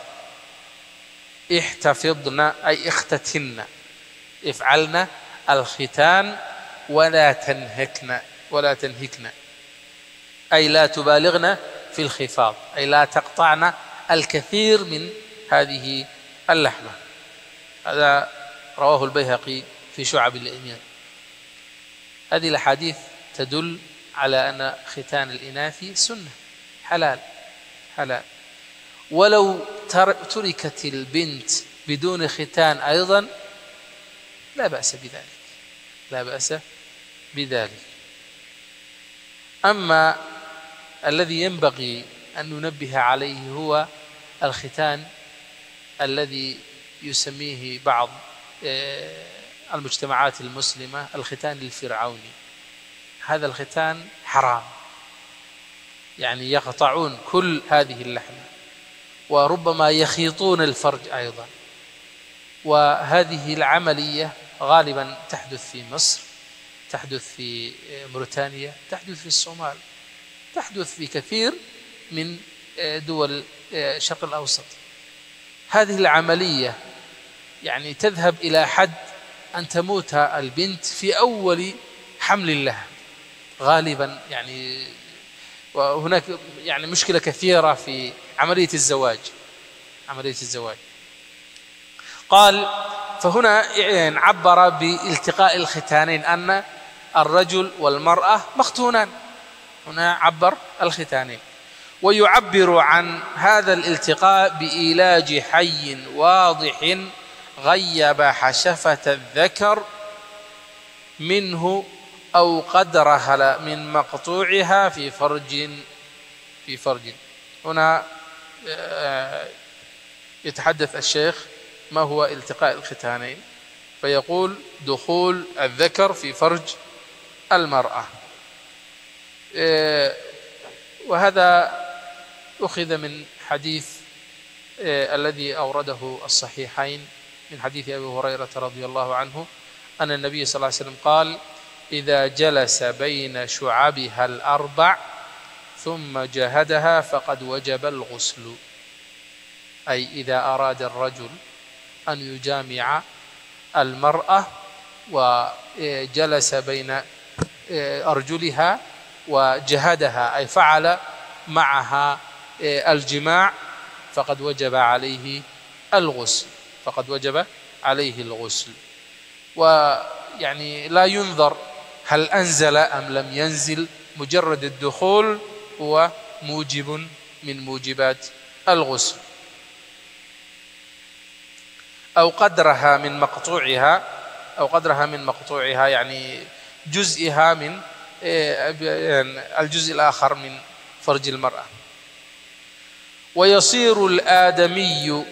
[SPEAKER 1] احتفظن أي اختتن، افعلن الختان ولا تنهكن ولا تنهكن أي لا تبالغن في الخفاض، أي لا تقطعن الكثير من هذه اللحمة. هذا رواه البيهقي في شعب الإيمان. هذه الأحاديث تدل على أن ختان الإناث سنة حلال حلال. ولو تركت البنت بدون ختان أيضا لا بأس بذلك لا بأس بذلك. أما الذي ينبغي أن ننبه عليه هو الختان الذي يسميه بعض المجتمعات المسلمة الختان الفرعوني. هذا الختان حرام، يعني يقطعون كل هذه اللحمة وربما يخيطون الفرج أيضا. وهذه العملية غالبا تحدث في مصر، تحدث في موريتانيا، تحدث في الصومال، تحدث في كثير من دول الشرق الأوسط. هذه العملية يعني تذهب إلى حد أن تموت البنت في أول حمل لها غالبا. يعني وهناك يعني مشكلة كثيرة في عملية الزواج عملية الزواج قال فهنا يعني عبر بالتقاء الختانين أن الرجل والمرأة مختونان، هنا عبر الختانين. ويعبر عن هذا الالتقاء بإيلاج حي واضح غيب حشفة الذكر منه أو قدرها من مقطوعها في فرج في فرج. هنا يتحدث الشيخ ما هو التقاء الختانين، فيقول دخول الذكر في فرج المرأة. وهذا أخذ من حديث الذي أورده الصحيحين من حديث أبي هريرة رضي الله عنه أن النبي صلى الله عليه وسلم قال: إذا جلس بين شعبها الأربع ثم جهدها فقد وجب الغسل. أي إذا أراد الرجل أن يجامع المرأة وجلس بين أرجلها وجهدها أي فعل معها الجماع فقد وجب عليه الغسل فقد وجب عليه الغسل. ويعني لا ينظر هل أنزل أم لم ينزل، مجرد الدخول هو موجب من موجبات الغسل. أو قدرها من مقطوعها أو قدرها من مقطوعها يعني جزئها من الجزء الآخر من فرج المرأة. ويصير الآدمي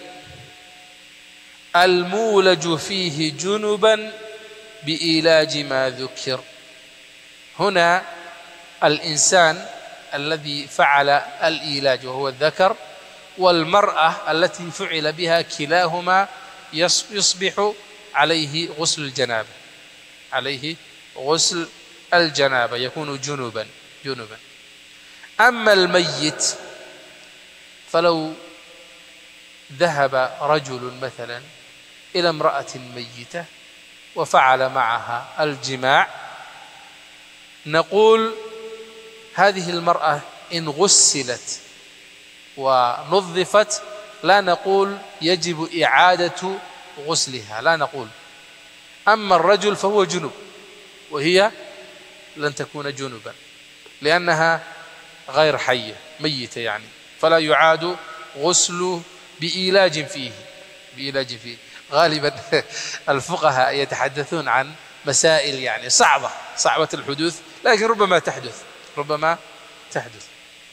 [SPEAKER 1] المولج فيه جنبا بإيلاج ما ذكر. هنا الإنسان الذي فعل الإيلاج وهو الذكر والمرأة التي فعل بها كلاهما يصبح عليه غسل الجنابة عليه غسل الجنابة يكون جنبا جنبا. أما الميت فلو ذهب رجل مثلا إلى امرأة ميتة وفعل معها الجماع، نقول هذه المرأة إن غسلت ونظفت لا نقول يجب إعادة غسلها، لا نقول. أما الرجل فهو جنب وهي لن تكون جنبا لأنها غير حية ميتة يعني، فلا يعاد غسله بإيلاج فيه بإيلاج فيه. غالبا الفقهاء يتحدثون عن مسائل يعني صعبة صعبة الحدوث، لكن ربما تحدث ربما تحدث.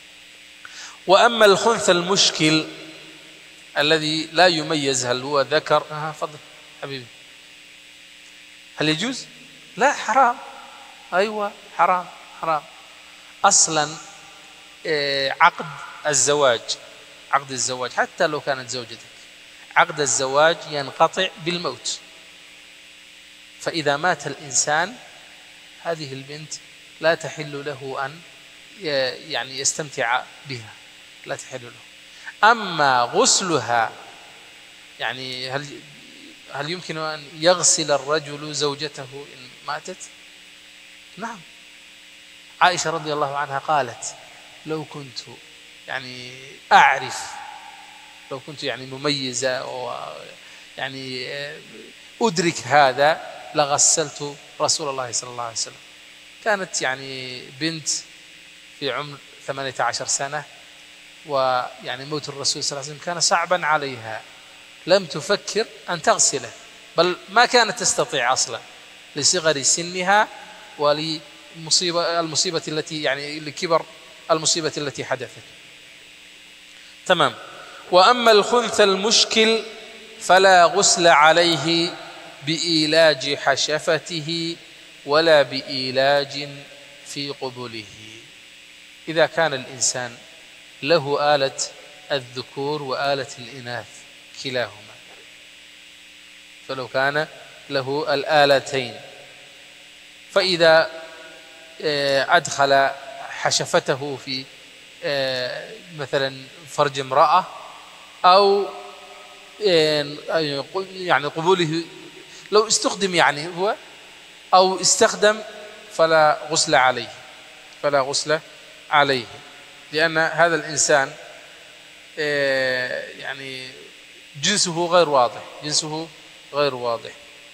[SPEAKER 1] وأما الخنث المشكل الذي لا يميز هل هو ذكر، آه فضل حبيبي، هل يجوز؟ لا، حرام. أيوة حرام حرام. أصلا عقد الزواج عقد الزواج حتى لو كانت زوجتك، عقد الزواج ينقطع بالموت. فإذا مات الإنسان هذه البنت لا تحل له أن يعني يستمتع بها، لا تحل له. أما غسلها يعني هل هل يمكن أن يغسل الرجل زوجته إن ماتت؟ نعم. عائشة رضي الله عنها قالت: لو كنت يعني أعرف لو كنت يعني مميزة ويعني أدرك هذا لغسلت رسول الله صلى الله عليه وسلم. كانت يعني بنت في عمر ثمانية عشر سنة، ويعني موت الرسول صلى الله عليه وسلم كان صعبا عليها، لم تفكر أن تغسله، بل ما كانت تستطيع أصلا لصغر سنها ولمصيبة المصيبة التي يعني لكبر المصيبة التي حدثت. تمام. وأما الخنث المشكل فلا غسل عليه بإيلاج حشفته ولا بإيلاج في قبله. إذا كان الإنسان له آلة الذكور وآلة الإناث كلاهما، فلو كان له الآلتين، فإذا أدخل حشفته في مثلا فرج امرأة أو يعني قبوله، لو استخدم يعني هو أو استخدم فلا غسل عليه فلا غسل عليه لأن هذا الإنسان يعني جنسه غير واضح جنسه غير واضح.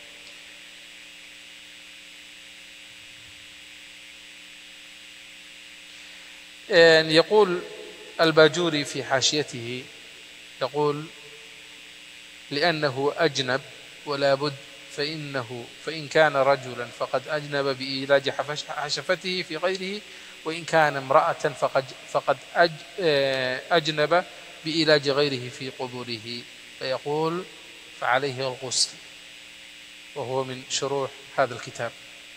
[SPEAKER 1] يقول الباجوري في حاشيته، يقول: لأنه أجنب ولا بد، فإنه فإن كان رجلا فقد أجنب بإيلاج حشفته في غيره، وإن كان امرأة فقد فقد أجنب بإيلاج غيره في قبوله، فيقول: فعليه الغسل، وهو من شروح هذا الكتاب.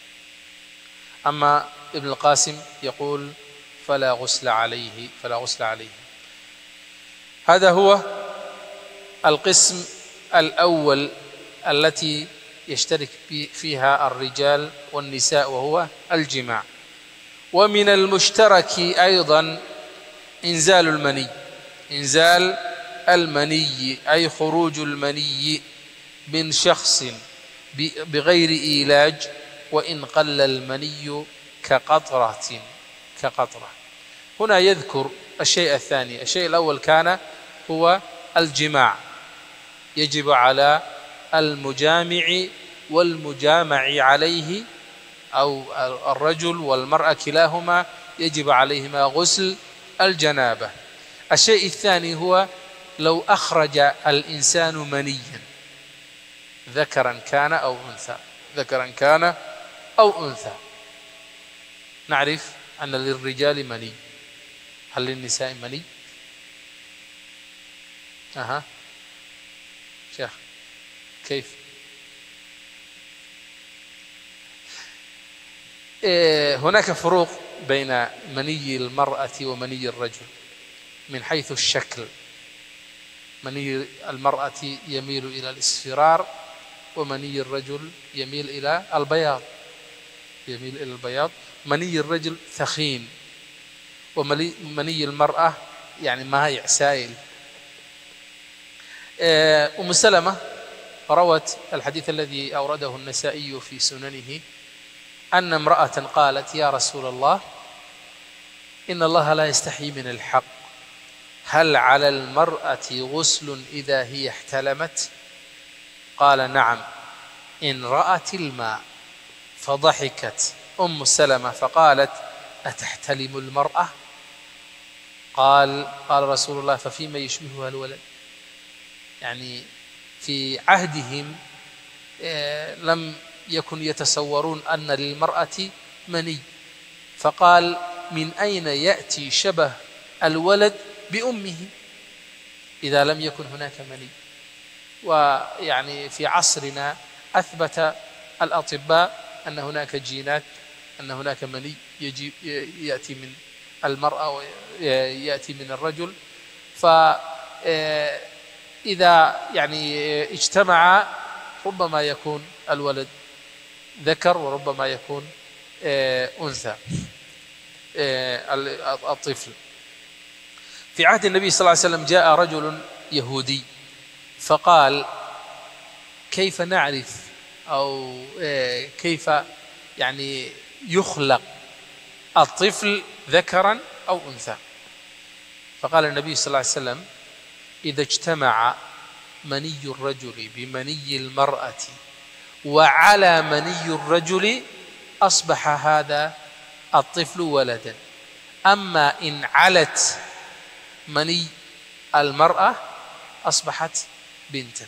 [SPEAKER 1] أما ابن القاسم يقول: فلا غسل عليه فلا غسل عليه. هذا هو القسم الأول التي يشترك فيها الرجال والنساء، وهو الجماع. ومن المشترك أيضا إنزال المني إنزال المني أي خروج المني من شخص بغير إيلاج، وإن قل المني كقطرة كقطرة. هنا يذكر الشيء الثاني. الشيء الأول كان هو الجماع، يجب على المجامع والمجامع عليه أو الرجل والمرأة كلاهما يجب عليهما غسل الجنابة. الشيء الثاني هو لو أخرج الإنسان منيا، ذكرا كان أو أنثى ذكرا كان أو أنثى. نعرف أن للرجال مني، هل للنساء مني؟ أها شيخ كيف؟ إيه، هناك فروق بين مني المرأة ومني الرجل من حيث الشكل. مني المرأة يميل إلى الإصفرار، ومني الرجل يميل إلى البياض يميل إلى البياض. مني الرجل ثخين، ومني المرأة يعني مائع سائل. أم سلمة روت الحديث الذي أورده النسائي في سننه أن امرأة قالت: يا رسول الله، إن الله لا يستحي من الحق، هل على المرأة غسل إذا هي احتلمت؟ قال نعم إن رأت الماء. فضحكت أم سلمة فقالت أتحتلم المرأة؟ قال قال رسول الله ففيما يشبهها الولد. يعني في عهدهم لم يكن يتصورون أن للمرأة مني، فقال من أين يأتي شبه الولد بأمه إذا لم يكن هناك مني؟ ويعني في عصرنا أثبت الأطباء أن هناك جينات، أن هناك مني يجي يأتي من المرأة ويأتي من الرجل، فإذا يعني اجتمع ربما يكون الولد ذكر وربما يكون أنثى الطفل. في عهد النبي صلى الله عليه وسلم جاء رجل يهودي فقال كيف نعرف أو كيف يعني يخلق الطفل ذكرا أو أنثى؟ فقال النبي صلى الله عليه وسلم إذا اجتمع مني الرجل بمني المرأة وعلى مني الرجل أصبح هذا الطفل ولدا، أما إن علت مني المرأة أصبحت بنتا.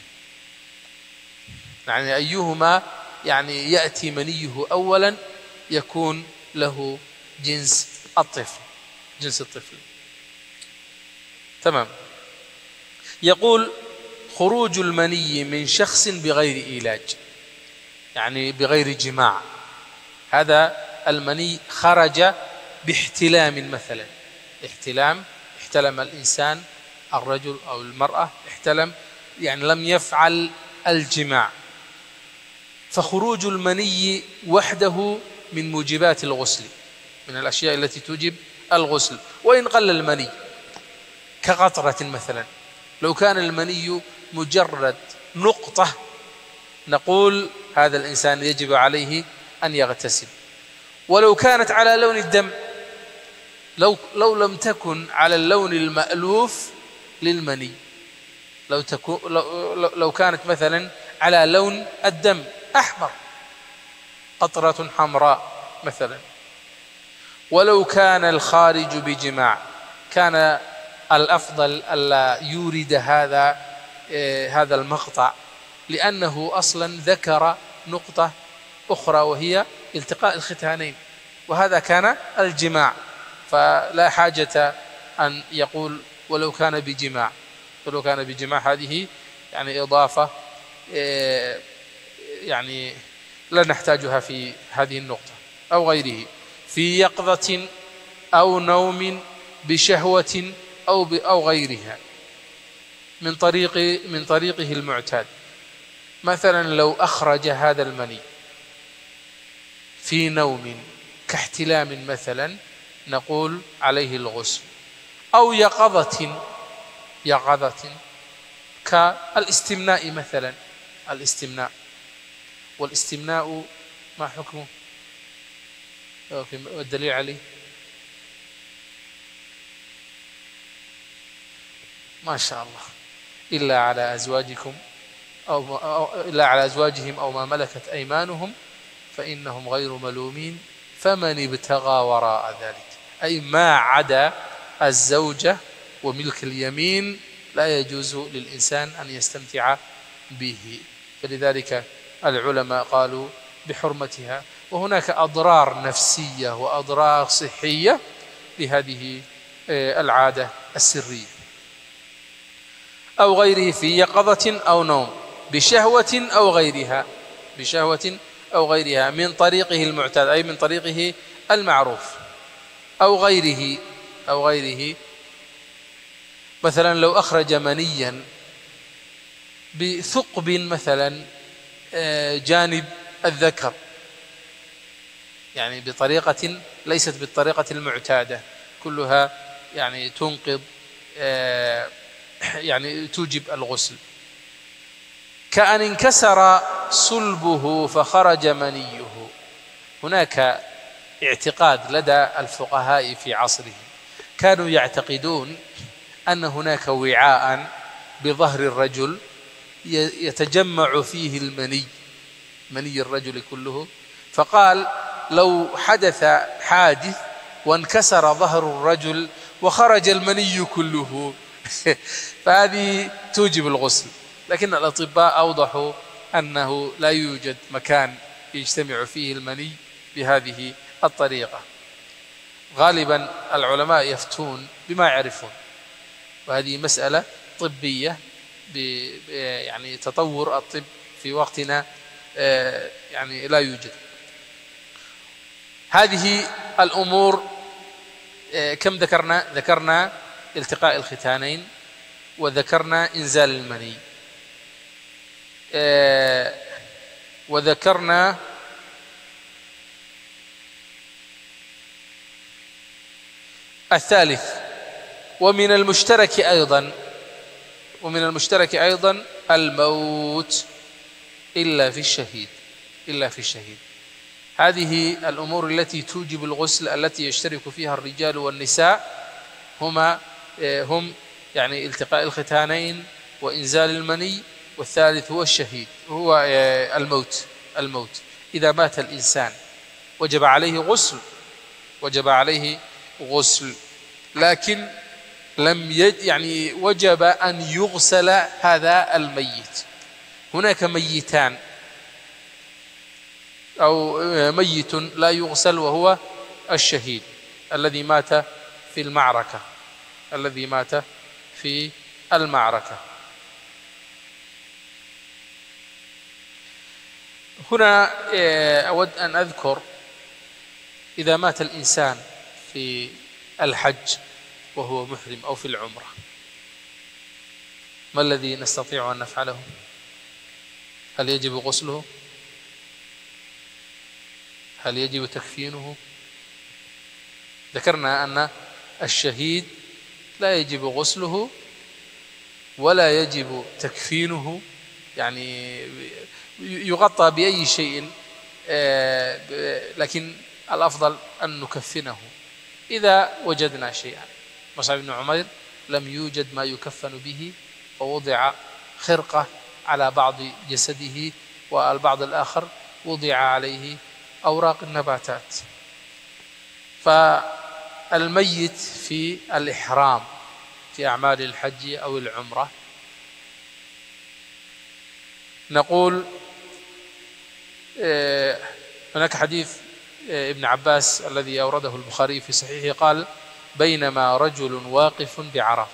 [SPEAKER 1] يعني أيهما يعني يأتي منيه أولا يكون له جنس الطفل جنس الطفل تمام. يقول خروج المني من شخص بغير إيلاج، يعني بغير جماع. هذا المني خرج باحتلام مثلا، احتلام احتلم الإنسان الرجل أو المرأة احتلم، يعني لم يفعل الجماع. فخروج المني وحده من موجبات الغسل، من الأشياء التي توجب الغسل وإن قل المني، كقطرة مثلا. لو كان المني مجرد نقطة نقول هذا الإنسان يجب عليه أن يغتسل. ولو كانت على لون الدم، لو, لو لم تكن على اللون المألوف للمني، لو, تكون لو, لو كانت مثلا على لون الدم أحمر، قطرة حمراء مثلا، ولو كان الخارج بجماع كان الأفضل ألا يورد هذا هذا المقطع، لأنه أصلا ذكر نقطة أخرى وهي التقاء الختانين، وهذا كان الجماع، فلا حاجة أن يقول ولو كان بجماع. ولو كان بجماع هذه يعني إضافة يعني لا نحتاجها في هذه النقطة. أو غيره في يقظة أو نوم بشهوة أو أو غيرها من طريق من طريقه المعتاد. مثلا لو أخرج هذا المني في نوم كاحتلام مثلا نقول عليه الغسل. أو يقظة يقظة كالاستمناء مثلا، الاستمناء. والاستمناء ما حكمه؟ والدليل عليه ما شاء الله إلا على أزواجكم أو, أو إلا على أزواجهم أو ما ملكت أيمانهم فإنهم غير ملومين فمن ابتغى وراء ذلك، أي ما عدا الزوجة وملك اليمين لا يجوز للإنسان أن يستمتع به. فلذلك العلماء قالوا بحرمتها. وهناك أضرار نفسية وأضرار صحية لهذه العادة السرية. أو غيره في يقظة أو نوم بشهوة أو غيرها بشهوة أو غيرها من طريقه المعتاد، أي من طريقه المعروف. أو غيره أو غيره مثلا لو أخرج منيا بثقب مثلا جانب الذكر، يعني بطريقة ليست بالطريقة المعتادة، كلها يعني تنقض يعني توجب الغسل. كأن انكسر صلبه فخرج منيه. هناك اعتقاد لدى الفقهاء في عصرهم، كانوا يعتقدون أن هناك وعاء بظهر الرجل يتجمع فيه المني، مني الرجل كله، فقال لو حدث حادث وانكسر ظهر الرجل وخرج المني كله فهذه توجب الغسل. لكن الأطباء أوضحوا أنه لا يوجد مكان يجتمع فيه المني بهذه الطريقة. غالبا العلماء يفتون بما يعرفون، وهذه مسألة طبية يعني تطور الطب في وقتنا يعني لا يوجد. هذه الأمور كم ذكرنا؟ ذكرنا التقاء الختانين، وذكرنا إنزال المني، وذكرنا الثالث ومن المشترك أيضا ومن المشترك أيضا الموت إلا في الشهيد إلا في الشهيد. هذه الأمور التي توجب الغسل التي يشترك فيها الرجال والنساء هما هم يعني التقاء الختانين وإنزال المني، والثالث هو الشهيد هو الموت. الموت إذا مات الإنسان وجب عليه غسل وجب عليه غسل لكن لم يد يعني وجب أن يغسل هذا الميت. هناك ميتان، أو ميت لا يغسل وهو الشهيد الذي مات في المعركة الذي مات في المعركة. هنا أود أن أذكر إذا مات الإنسان في الحج وهو محرم أو في العمرة، ما الذي نستطيع أن نفعله؟ هل يجب غسله؟ هل يجب تكفينه؟ ذكرنا أن الشهيد لا يجب غسله ولا يجب تكفينه، يعني يغطى بأي شيء، لكن الأفضل أن نكفنه إذا وجدنا شيئا. مصعب بن عمير لم يوجد ما يكفن به، فوضع خرقة على بعض جسده والبعض الآخر وضع عليه أوراق النباتات. فالميت في الإحرام في أعمال الحج أو العمرة نقول هناك حديث ابن عباس الذي أورده البخاري في صحيحه قال: بينما رجل واقف بعرفة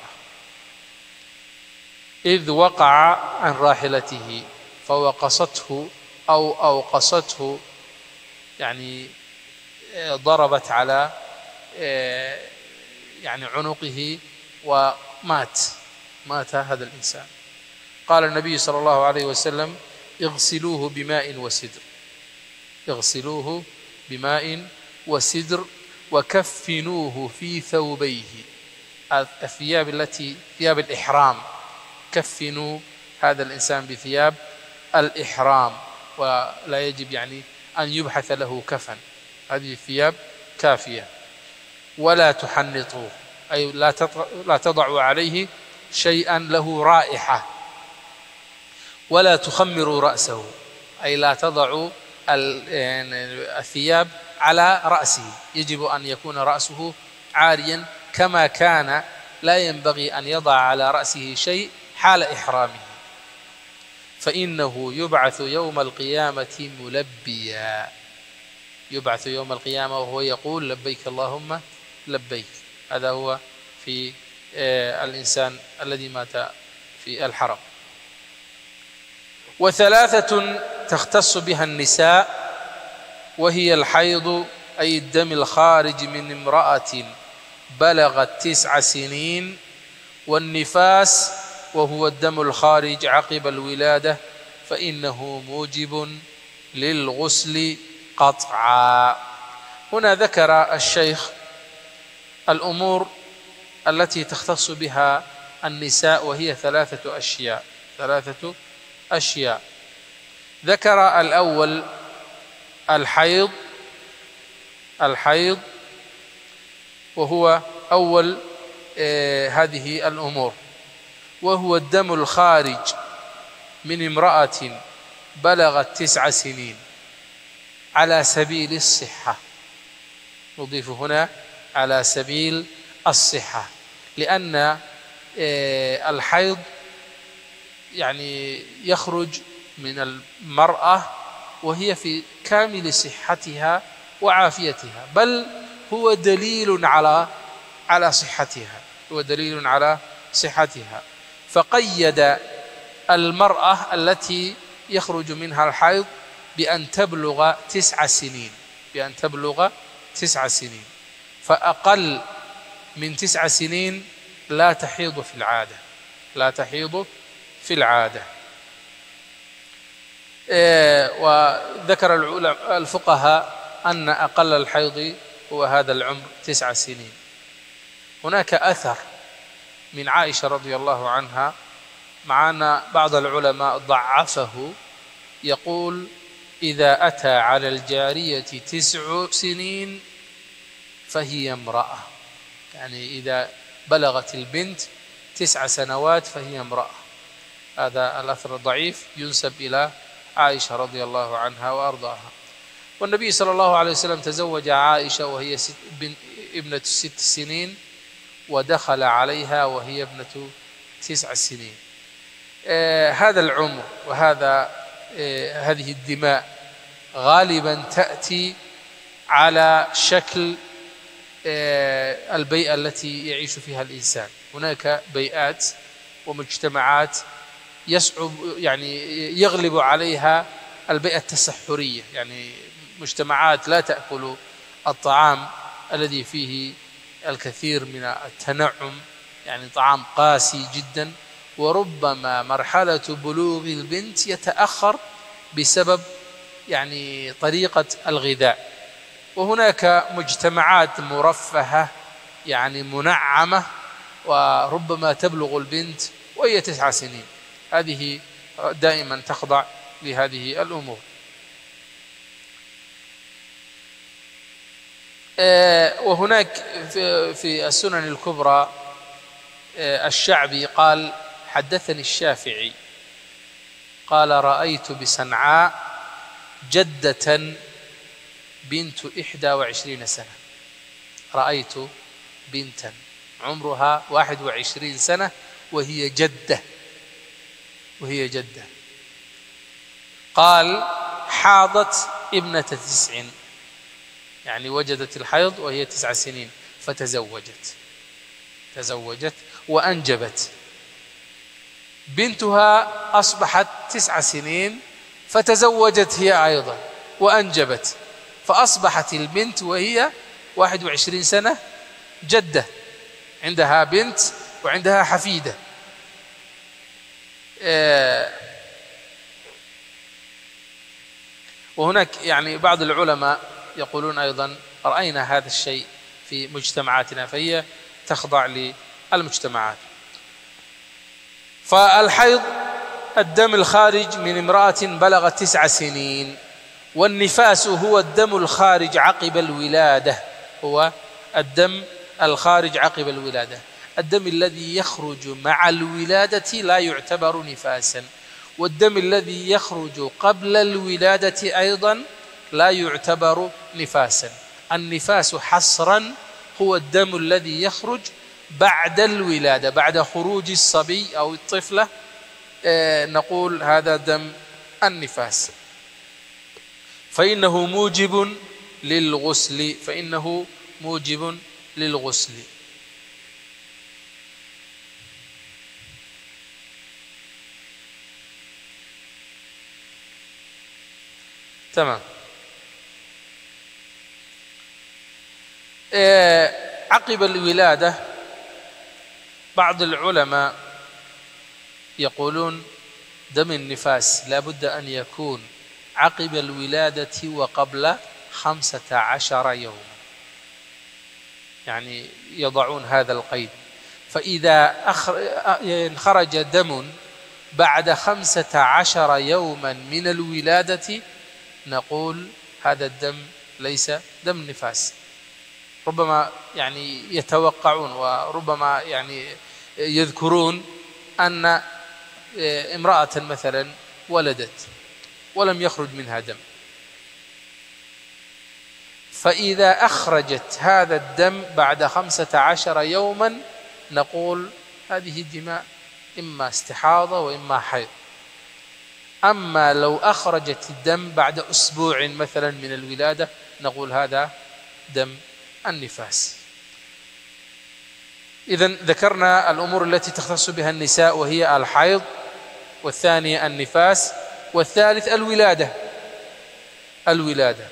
[SPEAKER 1] إذ وقع عن راحلته فوقصته أو أوقصته، يعني ضربت على يعني عنقه ومات مات هذا الإنسان. قال النبي صلى الله عليه وسلم: اغسلوه بماء وسدر اغسلوه بماء وسدر وكفنوه في ثوبيه، الثياب التي ثياب الإحرام، كفنوا هذا الإنسان بثياب الإحرام، ولا يجب يعني أن يبحث له كفن، هذه الثياب كافية. ولا تحنطوه، أي لا تضعوا عليه شيئا له رائحة. ولا تخمروا رأسه، أي لا تضعوا الثياب على رأسه، يجب أن يكون رأسه عاريا كما كان، لا ينبغي أن يضع على رأسه شيء حال إحرامه، فإنه يبعث يوم القيامة ملبيا، يبعث يوم القيامة وهو يقول: لبيك اللهم لبيك. هذا هو في الإنسان الذي مات في الحرم. وثلاثة تختص بها النساء، وهي الحيض أي الدم الخارج من امرأة بلغت تسع سنين، والنفاس وهو الدم الخارج عقب الولادة، فإنه موجب للغسل قطعا. هنا ذكر الشيخ الأمور التي تختص بها النساء، وهي ثلاثة أشياء ثلاثة أشياء ذكر الأول الحيض الحيض وهو أول هذه الأمور، وهو الدم الخارج من امرأة بلغت تسع سنين على سبيل الصحة. نضيف هنا على سبيل الصحة، لأن الحيض يعني يخرج من المرأة وهي في كامل صحتها وعافيتها، بل هو دليل على على صحتها، هو دليل على صحتها. فقيد المرأة التي يخرج منها الحيض بأن تبلغ تسع سنين، بأن تبلغ تسع سنين، فأقل من تسع سنين لا تحيض في العادة، لا تحيض في العادة. وذكر الفقهاء أن أقل الحيض هو هذا العمر تسع سنين. هناك أثر من عائشة رضي الله عنها، مع أن بعض العلماء ضعفه، يقول: إذا أتى على الجارية تسع سنين فهي امرأة، يعني إذا بلغت البنت تسع سنوات فهي امرأة. هذا الأثر ضعيف ينسب إلى عائشة رضي الله عنها وأرضاها. والنبي صلى الله عليه وسلم تزوج عائشة وهي ابنة ست سنين، ودخل عليها وهي ابنة تسع سنين. آه هذا العمر وهذا آه هذه الدماء غالبا تأتي على شكل آه البيئة التي يعيش فيها الإنسان. هناك بيئات ومجتمعات يصعب يعني يغلب عليها البيئة التسحرية، يعني مجتمعات لا تأكل الطعام الذي فيه الكثير من التنعم، يعني طعام قاسي جدا، وربما مرحلة بلوغ البنت يتأخر بسبب يعني طريقة الغذاء. وهناك مجتمعات مرفهة يعني منعمة، وربما تبلغ البنت وهي تسع سنين. هذه دائما تخضع لهذه الأمور. وهناك في السنن الكبرى الشعبي قال: حدثني الشافعي قال: رأيت بصنعاء جدة بنت إحدى وعشرين سنة. رأيت بنتا عمرها واحد وعشرين سنة وهي جدة، وهي جدة. قال: حاضت ابنة تسع، يعني وجدت الحيض وهي تسع سنين، فتزوجت تزوجت وأنجبت. بنتها أصبحت تسع سنين فتزوجت هي أيضا وأنجبت، فأصبحت البنت وهي واحد وعشرين سنة جدة، عندها بنت وعندها حفيدة. وهناك يعني بعض العلماء يقولون أيضا: رأينا هذا الشيء في مجتمعاتنا، فهي تخضع للمجتمعات. فالحيض الدم الخارج من امرأة بلغت تسع سنين، والنفاس هو الدم الخارج عقب الولادة، هو الدم الخارج عقب الولادة. الدم الذي يخرج مع الولادة لا يعتبر نفاسا، والدم الذي يخرج قبل الولادة أيضا لا يعتبر نفاسا. النفاس حصرا هو الدم الذي يخرج بعد الولادة، بعد خروج الصبي أو الطفلة، آه نقول هذا دم النفاس. فإنه موجب للغسل، فإنه موجب للغسل. تمام. آه عقب الولادة بعض العلماء يقولون دم النفاس لا بد أن يكون عقب الولادة وقبل خمسة عشر يوما، يعني يضعون هذا القيد. فإذا خرج دم بعد خمسة عشر يوما من الولادة نقول هذا الدم ليس دم نفاس، ربما يعني يتوقعون وربما يعني يذكرون أن امرأة مثلا ولدت ولم يخرج منها دم، فإذا أخرجت هذا الدم بعد خمسة عشر يوما نقول هذه الدماء إما استحاضة وإما حيض. أما لو أخرجت الدم بعد أسبوع مثلا من الولادة نقول هذا دم النفاس. إذن ذكرنا الأمور التي تختص بها النساء وهي الحيض، والثانية النفاس، والثالث الولادة. الولادة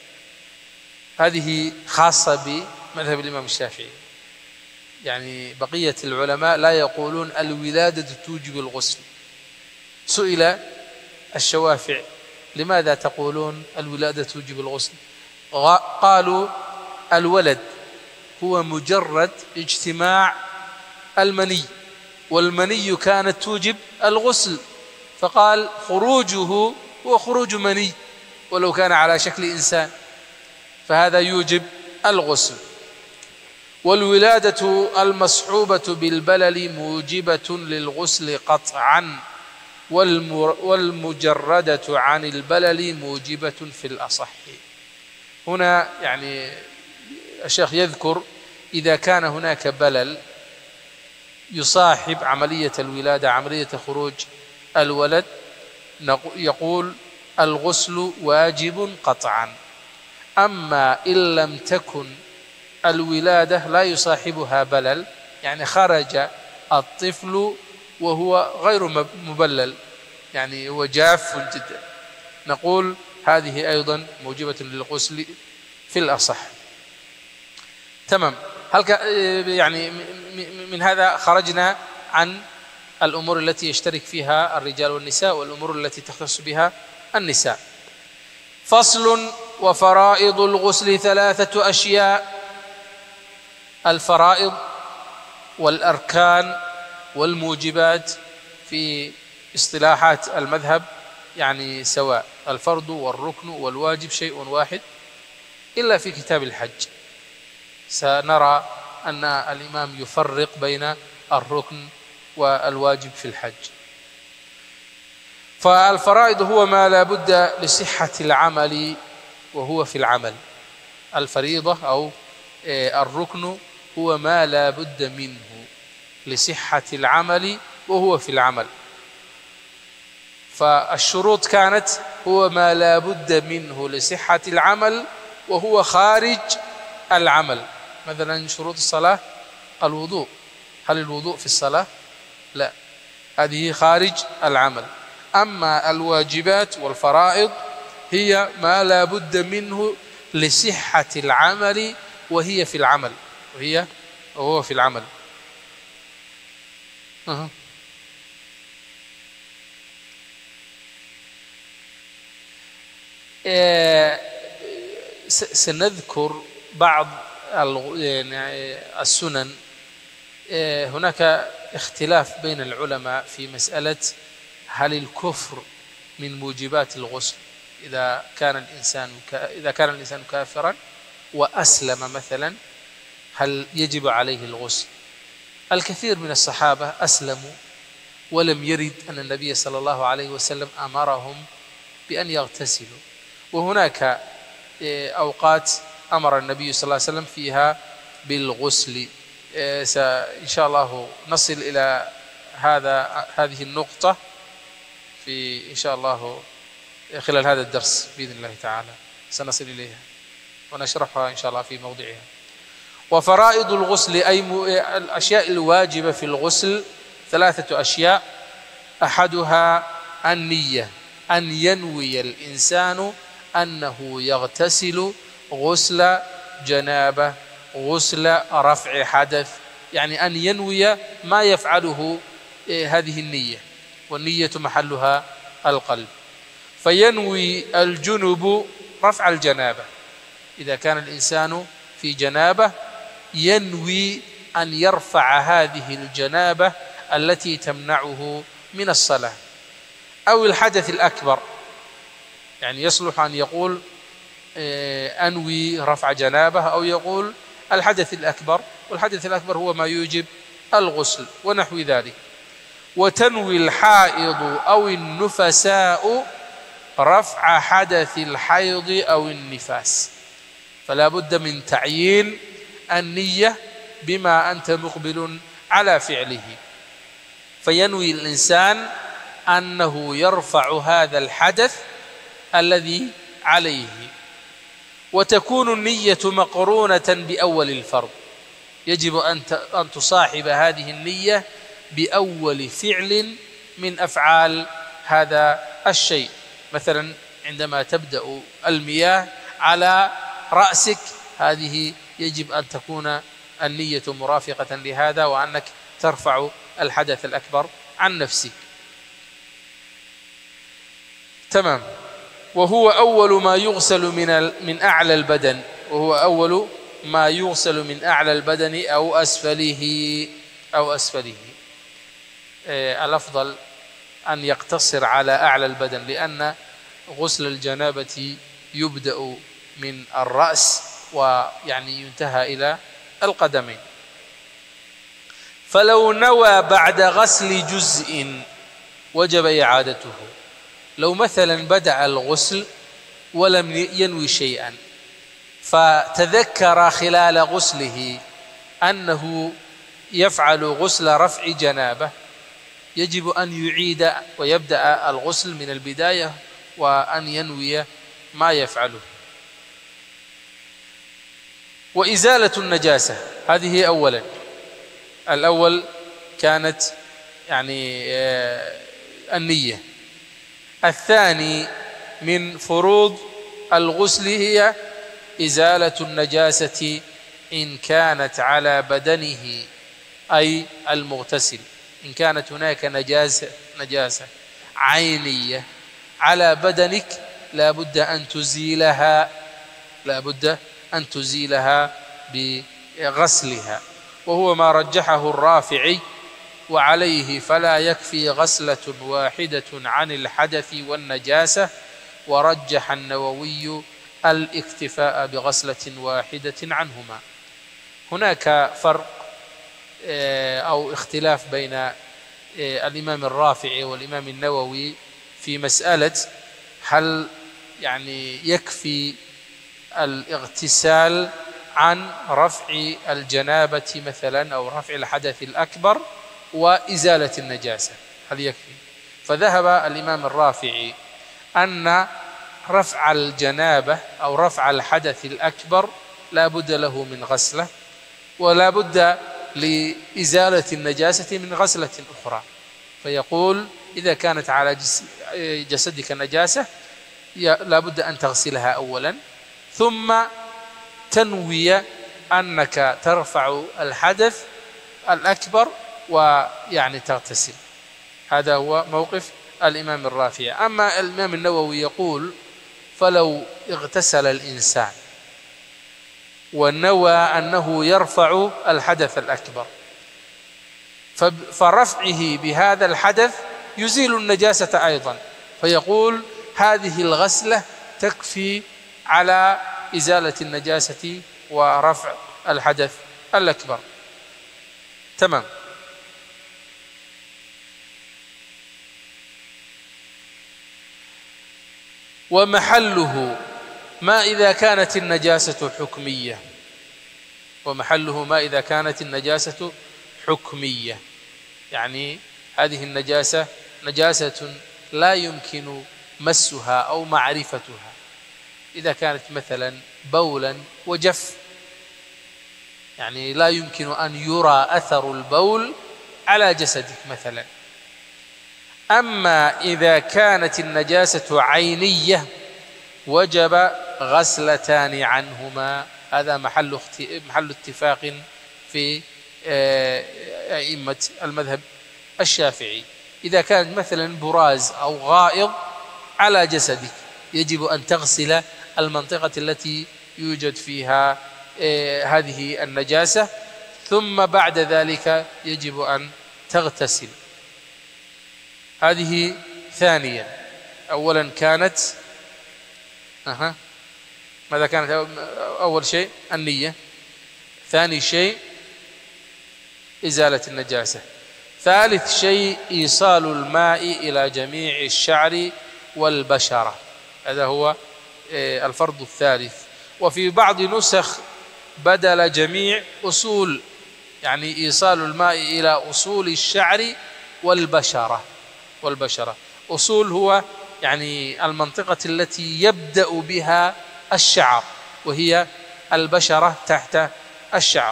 [SPEAKER 1] هذه خاصة بمذهب الإمام الشافعي، يعني بقية العلماء لا يقولون الولادة توجب الغسل. سئل الشوافع لماذا تقولون الولادة توجب الغسل؟ قالوا الولد هو مجرد اجتماع المني، والمني كانت توجب الغسل، فقال خروجه هو خروج مني ولو كان على شكل إنسان، فهذا يوجب الغسل. والولادة المصحوبة بالبلل موجبة للغسل قطعا، والمجردة عن البلل موجبة في الأصح. هنا يعني الشيخ يذكر إذا كان هناك بلل يصاحب عملية الولادة عملية خروج الولد يقول الغسل واجب قطعا. أما إن لم تكن الولادة لا يصاحبها بلل، يعني خرج الطفل وهو غير مبلل، يعني هو جاف جدا، نقول هذه أيضا موجبة للغسل في الأصح. تمام. هل يعني من هذا خرجنا عن الأمور التي يشترك فيها الرجال والنساء والأمور التي تختص بها النساء. فصل. وفرائض الغسل ثلاثة أشياء: الفرائض والأركان والموجبات في اصطلاحات المذهب، يعني سواء الفرض والركن والواجب شيء واحد، إلا في كتاب الحج سنرى أن الإمام يفرق بين الركن والواجب في الحج. فالفرائض هو ما لا بد لصحة العمل وهو في العمل. الفريضة أو الركن هو ما لا بد منه لصحة العمل وهو في العمل. فالشروط كانت هو ما لا بد منه لصحة العمل وهو خارج العمل. مثلا شروط الصلاة الوضوء، هل الوضوء في الصلاة؟ لا، هذه خارج العمل. أما الواجبات والفرائض هي ما لا بد منه لصحة العمل وهي في العمل وهي وهو في العمل. أه. آه سنذكر بعض السنن. آه هناك اختلاف بين العلماء في مسألة هل الكفر من موجبات الغسل إذا كان الإنسان إذا كان الإنسان كافرا وأسلم مثلا، هل يجب عليه الغسل؟ الكثير من الصحابة أسلموا ولم يرد أن النبي صلى الله عليه وسلم أمرهم بأن يغتسلوا، وهناك أوقات أمر النبي صلى الله عليه وسلم فيها بالغسل. إن شاء الله نصل إلى هذا هذه النقطة في إن شاء الله خلال هذا الدرس بإذن الله تعالى، سنصل إليها ونشرحها إن شاء الله في موضعها. وفرائض الغسل أي الأشياء الواجبة في الغسل ثلاثة أشياء: أحدها النية، أن ينوي الإنسان أنه يغتسل غسل جنابة، غسل رفع حدث، يعني أن ينوي ما يفعله هذه النية، والنية محلها القلب. فينوي الجنب رفع الجنابة، إذا كان الإنسان في جنابة ينوي أن يرفع هذه الجنابة التي تمنعه من الصلاة. أو الحدث الأكبر، يعني يصلح أن يقول أنوي رفع جنابة، أو يقول الحدث الأكبر، والحدث الأكبر هو ما يوجب الغسل ونحو ذلك. وتنوي الحائض أو النفساء رفع حدث الحيض أو النفاس، فلا بد من تعيين النية بما أنت مقبل على فعله. فينوي الإنسان أنه يرفع هذا الحدث الذي عليه، وتكون النية مقرونة بأول الفرض، يجب أن تصاحب هذه النية بأول فعل من أفعال هذا الشيء. مثلا عندما تبدأ المياه على رأسك، هذه يجب أن تكون النية مرافقة لهذا، وأنك ترفع الحدث الأكبر عن نفسك. تمام. وهو أول ما يغسل من من أعلى البدن، وهو أول ما يغسل من أعلى البدن أو أسفله أو أسفله. آه الأفضل أن يقتصر على أعلى البدن، لأن غسل الجنابة يبدأ من الرأس ويعني ينتهى إلى القدمين. فلو نوى بعد غسل جزء وجب إعادته. لو مثلا بدأ الغسل ولم ينوي شيئا، فتذكر خلال غسله أنه يفعل غسل رفع جنابه، يجب أن يعيد ويبدأ الغسل من البداية وأن ينوي ما يفعله. وإزالة النجاسة، هذه أولا. الأول كانت يعني النية. الثاني من فروض الغسل هي إزالة النجاسة إن كانت على بدنه، أي المغتسل. إن كانت هناك نجاسة نجاسة عينية على بدنك لا بد أن تزيلها لا بد أن تزيلها بغسلها، وهو ما رجحه الرافعي، وعليه فلا يكفي غسلة واحدة عن الحدث والنجاسة. ورجح النووي الاكتفاء بغسلة واحدة عنهما. هناك فرق أو اختلاف بين الإمام الرافعي والإمام النووي في مسألة هل يعني يكفي الاغتسال عن رفع الجنابة مثلا أو رفع الحدث الأكبر وإزالة النجاسة، هل يكفي؟ فذهب الإمام الرافعي أن رفع الجنابة أو رفع الحدث الأكبر لا بد له من غسلة، ولا بد لإزالة النجاسة من غسلة أخرى. فيقول إذا كانت على جسدك نجاسة لا بد أن تغسلها أولا، ثم تنوي أنك ترفع الحدث الأكبر ويعني تغتسل. هذا هو موقف الإمام الرافعي. أما الإمام النووي يقول فلو اغتسل الإنسان ونوى أنه يرفع الحدث الأكبر، فرفعه بهذا الحدث يزيل النجاسة أيضا، فيقول هذه الغسلة تكفي على إزالة النجاسة ورفع الحدث الأكبر. تمام. ومحله ما إذا كانت النجاسة حكمية ومحله ما إذا كانت النجاسة حكمية، يعني هذه النجاسة نجاسة لا يمكن مسها أو معرفتها. إذا كانت مثلا بولا وجف، يعني لا يمكن أن يرى أثر البول على جسدك مثلا. أما إذا كانت النجاسة عينية وجب غسلتان عنهما. هذا محل محل اتفاق في أئمة المذهب الشافعي. إذا كانت مثلا براز أو غائض على جسدك يجب أن تغسل المنطقة التي يوجد فيها هذه النجاسة، ثم بعد ذلك يجب أن تغتسل. هذه ثانيا. أولا كانت أها ماذا كانت أول شيء؟ النية. ثاني شيء إزالة النجاسة. ثالث شيء إيصال الماء إلى جميع الشعر والبشرة، هذا هو الفرض الثالث. وفي بعض نسخ بدل جميع أصول، يعني إيصال الماء إلى أصول الشعر والبشرة. والبشرة أصول هو يعني المنطقة التي يبدأ بها الشعر، وهي البشرة تحت الشعر.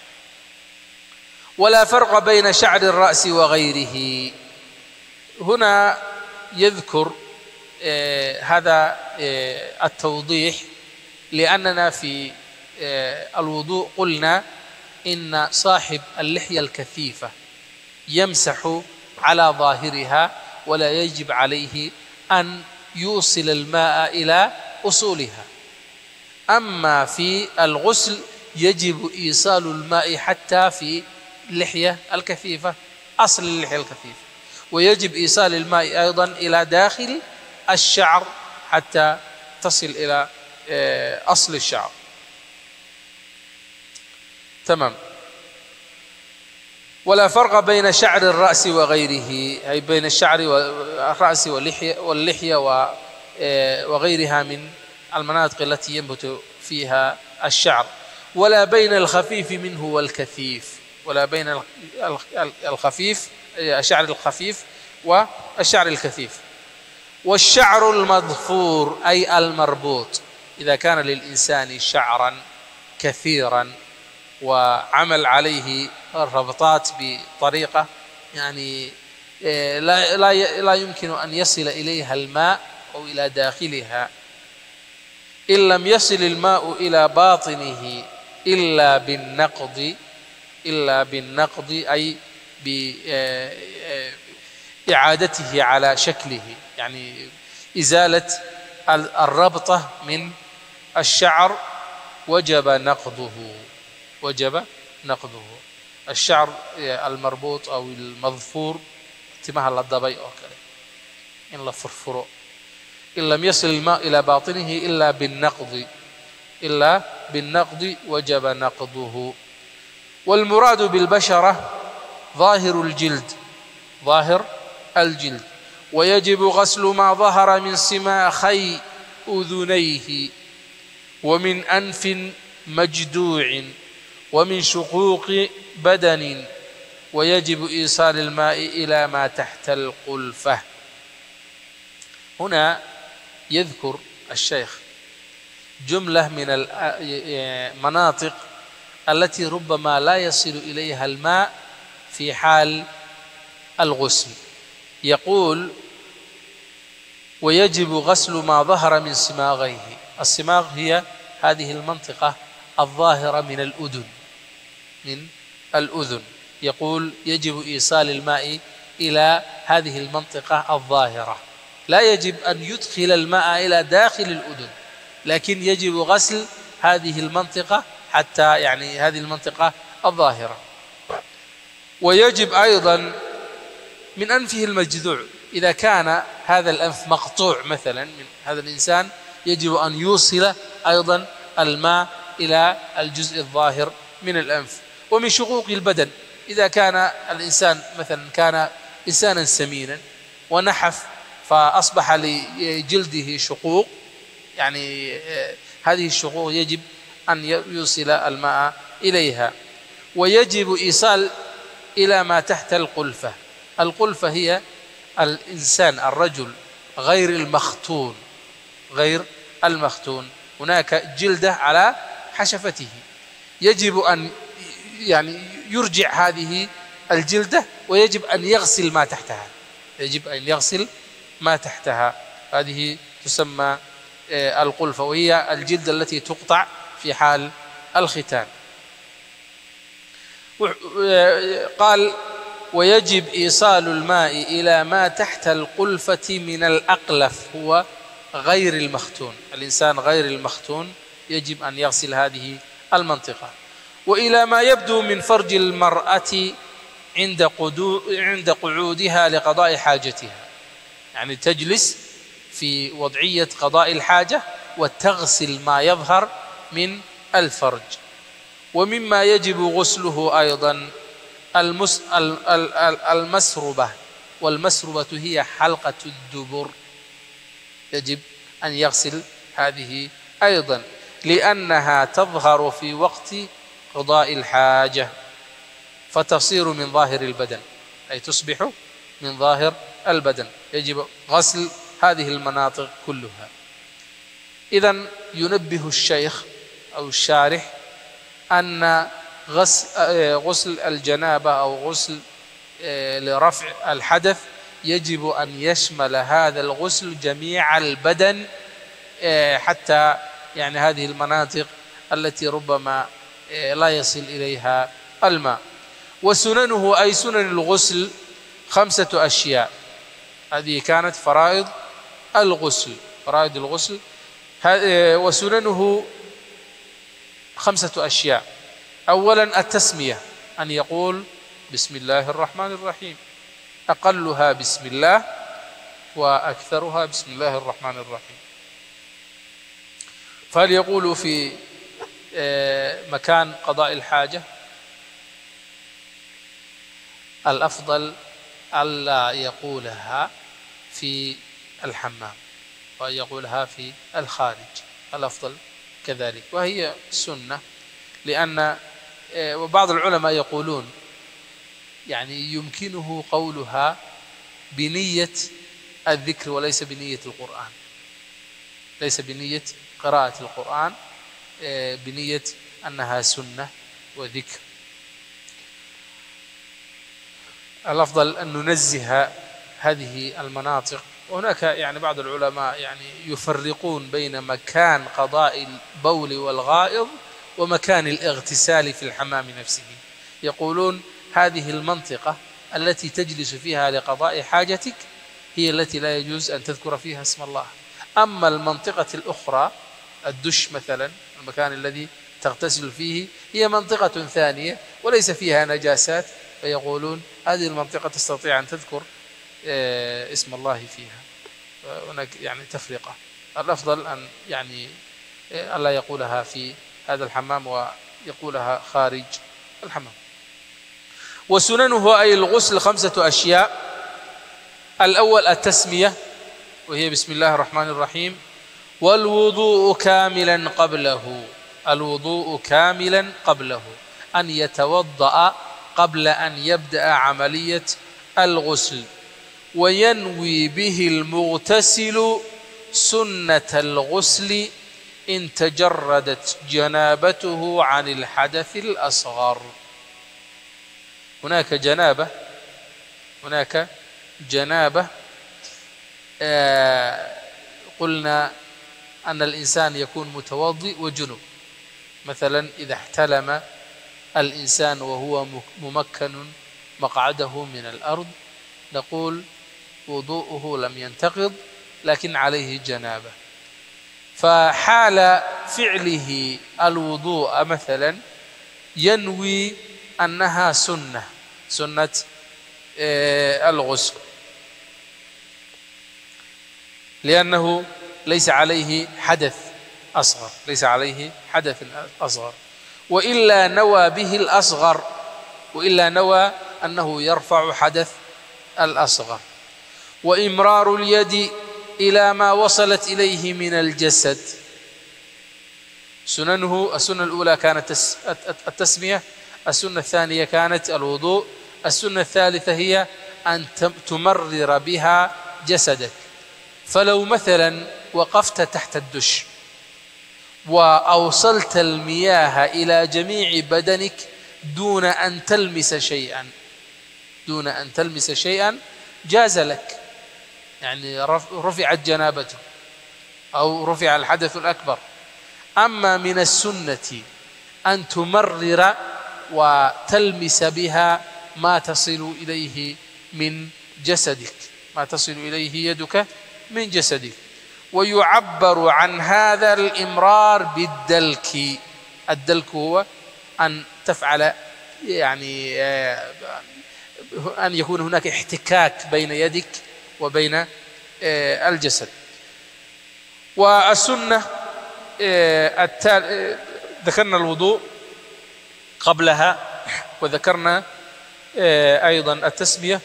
[SPEAKER 1] ولا فرق بين شعر الرأس وغيره. هنا يذكر آه هذا آه التوضيح، لأننا في آه الوضوء قلنا إن صاحب اللحية الكثيفة يمسح على ظاهرها، ولا يجب عليه أن يوصل الماء إلى أصولها. أما في الغسل يجب إيصال الماء حتى في اللحية الكثيفة، أصل اللحية الكثيفة، ويجب إيصال الماء أيضا إلى داخل الشعر حتى تصل إلى أصل الشعر. تمام. ولا فرق بين شعر الرأس وغيره، أي بين الشعر والرأس واللحية, واللحية وغيرها من المناطق التي ينبت فيها الشعر. ولا بين الخفيف منه والكثيف، ولا بين الخفيف الشعر الخفيف والشعر الكثيف. والشعر المضفور أي المربوط، إذا كان للإنسان شعرا كثيرا وعمل عليه الربطات بطريقة يعني لا لا لا يمكن أن يصل إليها الماء أو إلى داخلها، إن لم يصل الماء إلى باطنه إلا بالنقض، إلا بالنقض أي بإعادته على شكله، يعني إزالة الربطة من الشعر، وجب نقضه، وجب نقضه. الشعر المربوط أو المظفور تمها للضبي أو كله إن لا فرفرو، إن لم يصل الماء إلى باطنه إلا بالنقض، إلا بالنقض وجب نقضه. والمراد بالبشرة ظاهر الجلد، ظاهر الجلد. ويجب غسل ما ظهر من صماخي أذنيه ومن أنف مجدوع ومن شقوق بدن، ويجب إيصال الماء إلى ما تحت القلفة. هنا يذكر الشيخ جملة من المناطق التي ربما لا يصل إليها الماء في حال الغسل. يقول ويجب غسل ما ظهر من صماغيه. الصماغ هي هذه المنطقة الظاهرة من الأذن، من الأذن. يقول يجب إيصال الماء إلى هذه المنطقة الظاهرة، لا يجب أن يدخل الماء إلى داخل الأذن، لكن يجب غسل هذه المنطقة حتى يعني هذه المنطقة الظاهرة. ويجب أيضا من أنفه المجذوع، إذا كان هذا الأنف مقطوع مثلا من هذا الإنسان يجب أن يوصل أيضا الماء إلى الجزء الظاهر من الأنف. ومن شقوق البدن، إذا كان الإنسان مثلا كان إنسانا سمينا ونحف فأصبح لجلده شقوق، يعني هذه الشقوق يجب أن يوصل الماء إليها. ويجب إيصال إلى ما تحت القلفة. القلفة هي الإنسان الرجل غير المختون، غير المختون، هناك جلدة على حشفته، يجب أن يعني يرجع هذه الجلدة، ويجب أن يغسل ما تحتها، يجب أن يغسل ما تحتها. هذه تسمى القلفة، وهي الجلد التي تقطع في حال الختان. قال ويجب إيصال الماء إلى ما تحت القلفة من الأقلف، هو غير المختون، الإنسان غير المختون يجب أن يغسل هذه المنطقة. وإلى ما يبدو من فرج المرأة عند عند قعودها لقضاء حاجتها، يعني تجلس في وضعية قضاء الحاجة وتغسل ما يظهر من الفرج. ومما يجب غسله أيضا المس... المسربة، والمسربة هي حلقة الدبر، يجب أن يغسل هذه أيضا، لأنها تظهر في وقت قضاء الحاجة فتصير من ظاهر البدن، أي تصبح من ظاهر البدن، يجب غسل هذه المناطق كلها. إذن ينبه الشيخ أو الشارح أن غسل الجنابة أو غسل لرفع الحدث يجب أن يشمل هذا الغسل جميع البدن، حتى يعني هذه المناطق التي ربما لا يصل إليها الماء. وسننه أي سنن الغسل خمسة أشياء، هذه كانت فرائض الغسل، فرائض الغسل، وسننه خمسة أشياء. أولا التسمية، أن يقول بسم الله الرحمن الرحيم، أقلها بسم الله وأكثرها بسم الله الرحمن الرحيم. فهل يقول في مكان قضاء الحاجة؟ الأفضل ألا يقولها في الحمام وأن يقولها في الخارج، الأفضل كذلك، وهي سنة، لأن وبعض العلماء يقولون يعني يمكنه قولها بنية الذكر وليس بنية القرآن، ليس بنية قراءة القرآن، بنية أنها سنة وذكر. الأفضل أن ننزه هذه المناطق. وهناك يعني بعض العلماء يعني يفرقون بين مكان قضاء البول والغائط ومكان الاغتسال في الحمام نفسه، يقولون هذه المنطقة التي تجلس فيها لقضاء حاجتك هي التي لا يجوز أن تذكر فيها اسم الله، أما المنطقة الأخرى الدش مثلا، المكان الذي تغتسل فيه، هي منطقة ثانية وليس فيها نجاسات، فيقولون هذه المنطقة تستطيع أن تذكر اسم الله فيها. هناك يعني تفرقة، الأفضل أن يعني ألا يقولها في هذا الحمام ويقولها خارج الحمام. وسننه أي الغسل خمسة أشياء. الأول التسمية وهي بسم الله الرحمن الرحيم، والوضوء كاملا قبله، الوضوء كاملا قبله، أن يتوضأ قبل أن يبدأ عملية الغسل، وينوي به المغتسل سنة الغسل إن تجردت جنابته عن الحدث الأصغر. هناك جنابة هناك جنابة آه قلنا أن الإنسان يكون متوضئ وجنب، مثلا إذا احتلم الإنسان وهو ممكن مقعده من الأرض، نقول وضوءه لم ينتقض لكن عليه جنابة، فحال فعله الوضوء مثلا ينوي أنها سنة سنة الغسل، لأنه ليس عليه حدث أصغر ليس عليه حدث أصغر وإلا نوى به الأصغر وإلا نوى أنه يرفع حدث الأصغر. وإمرار اليد إلى ما وصلت إليه من الجسد، سننه السنة الأولى كانت التسمية، السنة الثانية كانت الوضوء، السنة الثالثة هي أن تمرر بها جسدك. فلو مثلا وقفت تحت الدش وأوصلت المياه إلى جميع بدنك دون أن تلمس شيئا دون أن تلمس شيئا جاز لك، يعني رفعت جنابته أو رفع الحدث الأكبر. أما من السنة أن تمرر وتلمس بها ما تصل إليه من جسدك ما تصل إليه يدك من جسدك. ويعبر عن هذا الإمرار بالدلك، الدلك هو أن تفعل يعني أن يكون هناك احتكاك بين يدك وبين الجسد. والسنة ذكرنا الوضوء، قبلها، وذكرنا أيضا التسمية،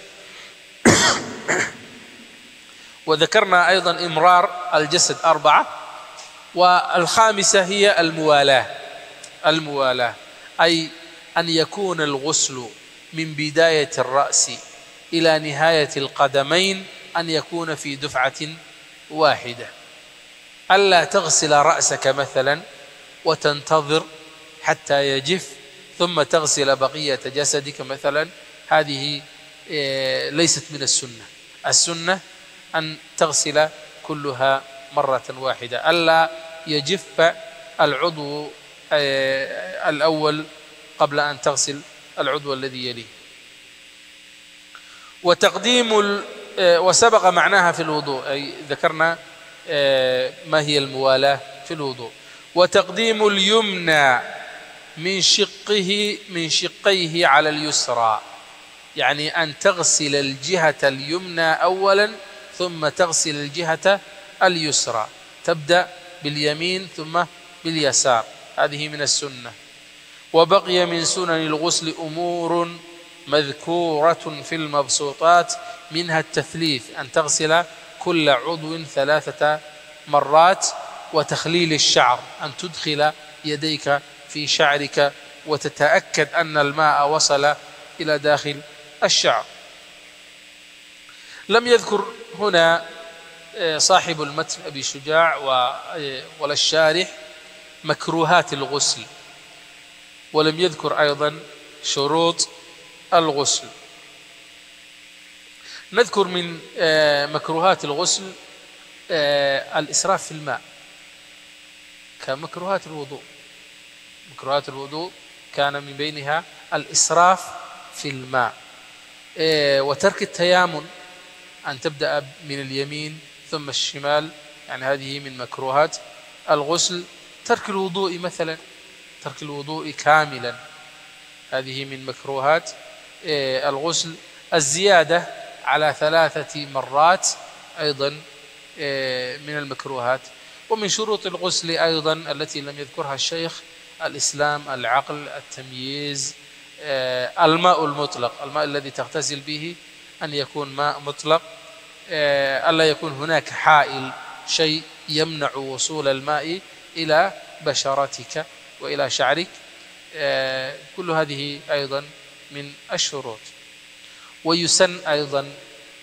[SPEAKER 1] وذكرنا أيضا إمرار الجسد أربعة. والخامسة هي الموالاة. الموالاة أي أن يكون الغسل من بداية الرأس إلى نهاية القدمين أن يكون في دفعة واحدة، ألا تغسل رأسك مثلا وتنتظر حتى يجف ثم تغسل بقية جسدك مثلا، هذه ليست من السنة. السنة أن تغسل كلها مرة واحدة، ألا يجف العضو الأول قبل أن تغسل العضو الذي يليه. وتقديم وسبق معناها في الوضوء، أي ذكرنا ما هي الموالاة في الوضوء. وتقديم اليمنى من شقه من شقيه على اليسرى، يعني أن تغسل الجهة اليمنى أولا ثم تغسل الجهة اليسرى، تبدأ باليمين ثم باليسار، هذه من السنة. وبقي من سنن الغسل أمور مذكورة في المبسوطات، منها التثليث، أن تغسل كل عضو ثلاثة مرات. وتخليل الشعر، أن تدخل يديك في شعرك وتتأكد أن الماء وصل إلى داخل الشعر. لم يذكر هنا صاحب المتن أبي شجاع ولا الشارح مكروهات الغسل، ولم يذكر أيضا شروط الغسل. نذكر من مكروهات الغسل الإسراف في الماء كمكروهات الوضوء. مكروهات الوضوء كان من بينها الإسراف في الماء، وترك التيامن، أن تبدأ من اليمين ثم الشمال، يعني هذه من مكروهات الغسل. ترك الوضوء مثلا، ترك الوضوء كاملا، هذه من مكروهات الغسل. الزيادة على ثلاثة مرات أيضا من المكروهات. ومن شروط الغسل أيضا التي لم يذكرها الشيخ الإسلام، العقل، التمييز، الماء المطلق، الماء الذي تغتسل به أن يكون ماء مطلق، ألا يكون هناك حائل، شيء يمنع وصول الماء إلى بشرتك وإلى شعرك، كل هذه أيضا من الشروط. ويسن أيضا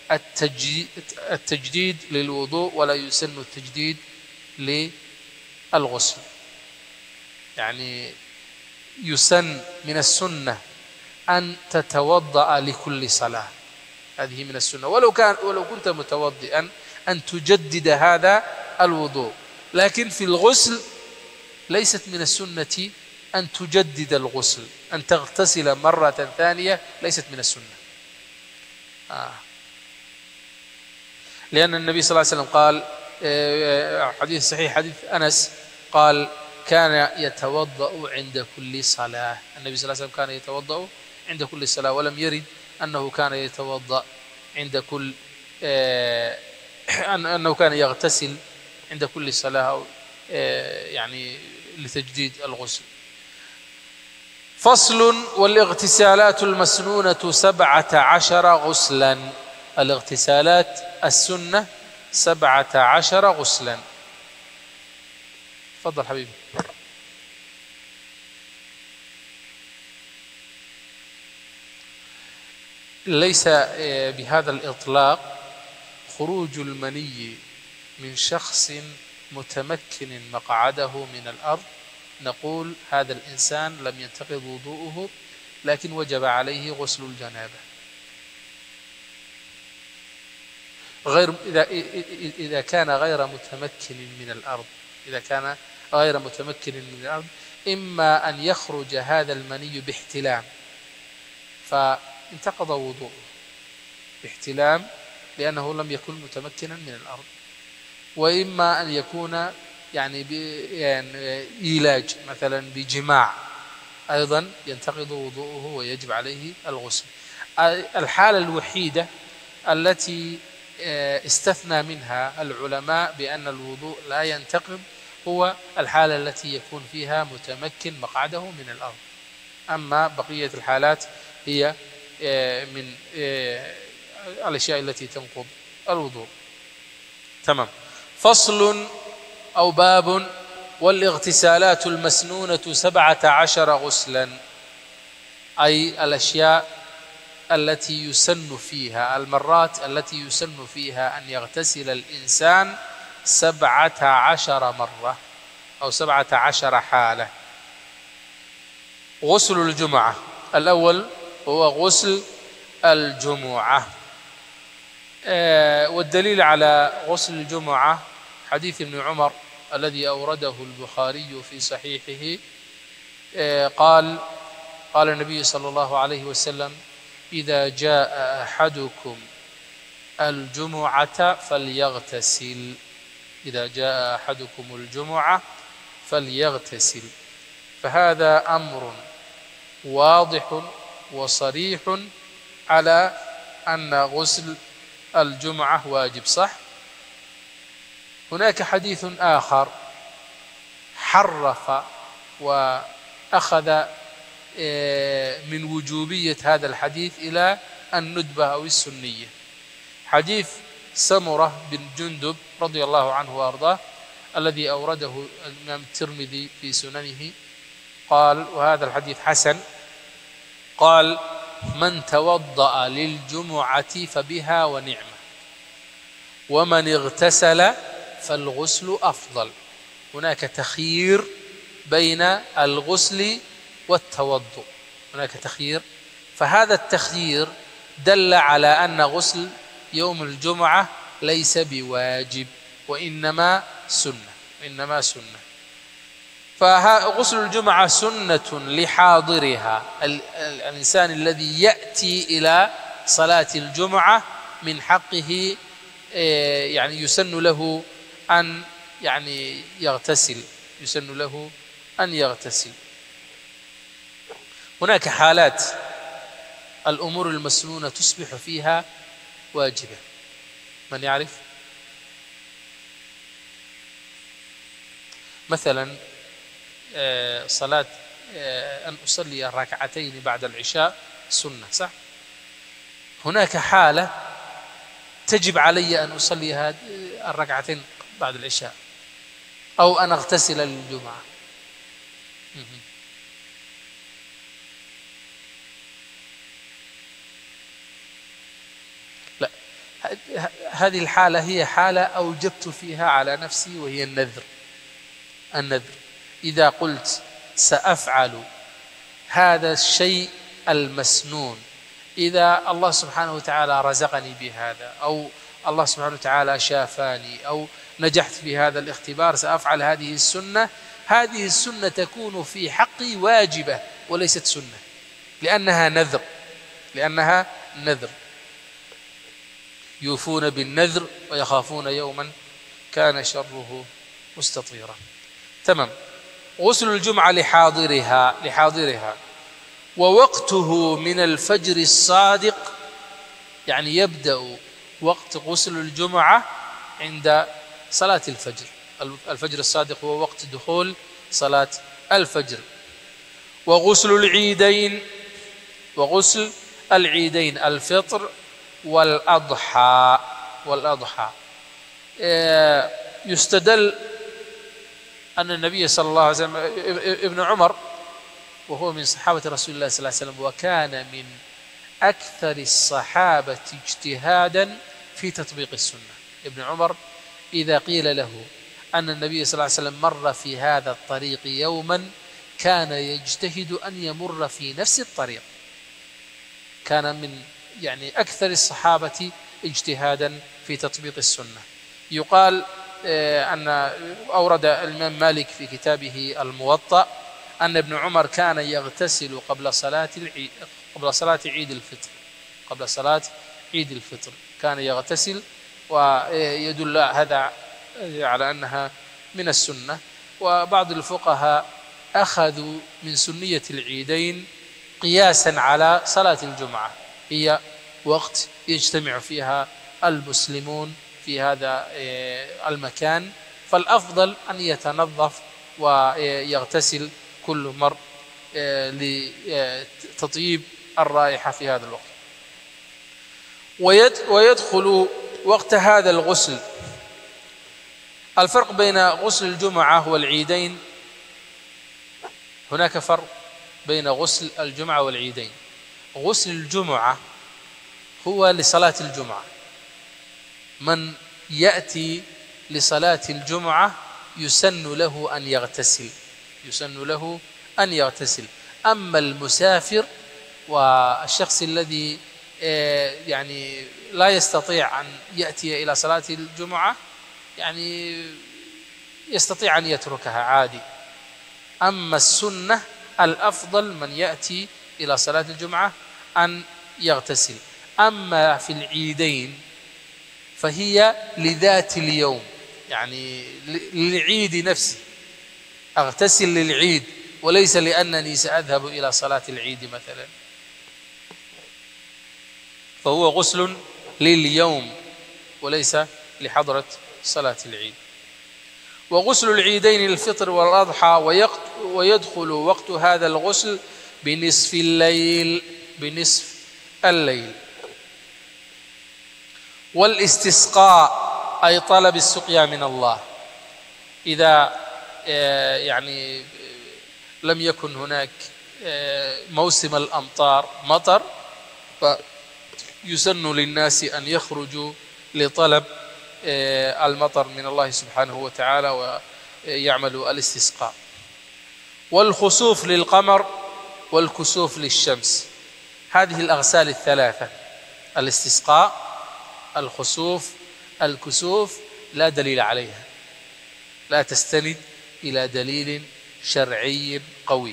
[SPEAKER 1] التجديد للوضوء، ولا يسن التجديد للغسل، يعني يسن من السنة أن تتوضأ لكل صلاة، هذه من السنة، ولو كان ولو كنت متوضئا أن تجدد هذا الوضوء. لكن في الغسل ليست من السنة أن تجدد الغسل، أن تغتسل مرة ثانية ليست من السنة. آه. لأن النبي صلى الله عليه وسلم قال، حديث صحيح، حديث أنس، قال كان يتوضأ عند كل صلاة. النبي صلى الله عليه وسلم كان يتوضأ عند كل صلاة، ولم يرد أنه كان يتوضأ عند كل آه أنه كان يغتسل عند كل صلاة، آه يعني لتجديد الغسل. فصل: والاغتسالات المسنونة سبعة عشر غسلا. الاغتسالات السنة سبعة عشر غسلا. تفضل حبيبي. ليس بهذا الإطلاق خروج المني من شخص متمكن مقعده من الأرض نقول هذا الإنسان لم ينتقض وضوءه، لكن وجب عليه غسل الجنابة. غير إذا إذا كان غير متمكن من الأرض، إذا كان غير متمكن من الأرض، إما أن يخرج هذا المني باحتلام فانتقض وضوءه باحتلام لأنه لم يكن متمكنا من الأرض، وإما أن يكون يعني يعني إيلاج مثلا بجماع، أيضا ينتقض وضوءه ويجب عليه الغسل. الحالة الوحيدة التي استثنى منها العلماء بأن الوضوء لا ينتقض هو الحالة التي يكون فيها متمكن مقعده من الأرض، أما بقية الحالات هي من الأشياء التي تنقض الوضوء. تمام. فصل أو باب: والاغتسالات المسنونة سبعة عشر غسلا، أي الأشياء التي يسن فيها، المرات التي يسن فيها أن يغتسل الإنسان سبعة عشر مرة أو سبعة عشر حالة. غسل الجمعة الأول هو غسل الجمعة، والدليل على غسل الجمعة حديث ابن عمر الذي أورده البخاري في صحيحه، قال قال النبي صلى الله عليه وسلم: إذا جاء أحدكم الجمعة فليغتسل. إذا جاء أحدكم الجمعة فليغتسل. فهذا أمر واضح وصريح على أن غسل الجمعة واجب، صح؟ هناك حديث آخر حرف وأخذ من وجوبية هذا الحديث إلى الندبة أو السنية، حديث سمرة بن جندب رضي الله عنه وأرضاه الذي أورده الإمام الترمذي في سننه، قال، وهذا الحديث حسن، قال: من توضأ للجمعة فبها ونعمة، ومن اغتسل فالغسل أفضل. هناك تخيير بين الغسل والتوضؤ، هناك تخيير، فهذا التخيير دل على أن غسل يوم الجمعة ليس بواجب وإنما سنة، وإنما سنة. فغسل الجمعة سنة لحاضرها، الإنسان الذي يأتي إلى صلاة الجمعة من حقه يعني يسن له أن يعني يغتسل، يسن له أن يغتسل. هناك حالات الأمور المسنونة تصبح فيها واجبة، من يعرف؟ مثلا صلاة أن أصلي ركعتين بعد العشاء سنة، صح؟ هناك حالة تجب علي أن أصلي هذه الركعتين بعد العشاء، أو أن أغتسل للجمعة. لا، هذه الحالة هي حالة أوجبت فيها على نفسي، وهي النذر. النذر إذا قلت سأفعل هذا الشيء المسنون، إذا الله سبحانه وتعالى رزقني بهذا، أو الله سبحانه وتعالى شافاني، أو نجحت في هذا الاختبار، سأفعل هذه السنة. هذه السنة تكون في حقي واجبة وليست سنة، لأنها نذر، لأنها نذر. يوفون بالنذر ويخافون يوما كان شره مستطيرا. تمام. غسل الجمعة لحاضرها لحاضرها ووقته من الفجر الصادق، يعني يبدأ وقت غسل الجمعة عند صلاة الفجر. الفجر الصادق هو وقت دخول صلاة الفجر. وغسل العيدين وغسل العيدين الفطر والأضحى والأضحى يستدل أن النبي صلى الله عليه وسلم، ابن عمر وهو من صحابة رسول الله صلى الله عليه وسلم، وكان من أكثر الصحابة اجتهادا في تطبيق السنة. ابن عمر إذا قيل له أن النبي صلى الله عليه وسلم مر في هذا الطريق يوما، كان يجتهد أن يمر في نفس الطريق. كان من يعني أكثر الصحابة اجتهادا في تطبيق السنة. يقال أن أورد الإمام مالك في كتابه الموطأ أن ابن عمر كان يغتسل قبل صلاة العيد قبل صلاة عيد الفطر قبل صلاة عيد الفطر كان يغتسل، ويدل هذا على أنها من السنة. وبعض الفقهاء أخذوا من سنية العيدين قياسا على صلاة الجمعة، هي وقت يجتمع فيها المسلمون في هذا المكان، فالأفضل أن يتنظف ويغتسل كل مر لتطيب الرائحة في هذا الوقت. ويدخل وقت هذا الغسل. الفرق بين غسل الجمعة والعيدين، هناك فرق بين غسل الجمعة والعيدين. غسل الجمعة هو لصلاة الجمعة، من يأتي لصلاة الجمعة يسن له أن يغتسل يسن له أن يغتسل. أما المسافر والشخص الذي يعني لا يستطيع أن يأتي إلى صلاة الجمعة يعني يستطيع أن يتركها عادي. أما السنة الأفضل من يأتي إلى صلاة الجمعة أن يغتسل. أما في العيدين فهي لذات اليوم، يعني للعيد نفسه، أغتسل للعيد وليس لأنني سأذهب إلى صلاة العيد مثلا. فهو غسل لليوم وليس لحضرة صلاة العيد. وغسل العيدين الفطر والأضحى ويدخل وقت هذا الغسل بنصف الليل بنصف الليل. والاستسقاء أي طلب السقيا من الله، إذا يعني لم يكن هناك موسم الأمطار مطر فيسن للناس أن يخرجوا لطلب المطر من الله سبحانه وتعالى ويعملوا الاستسقاء. والخسوف للقمر والكسوف للشمس، هذه الأغسال الثلاثة: الاستسقاء، الخسوف، الكسوف، لا دليل عليها، لا تستند إلى دليل شرعي قوي.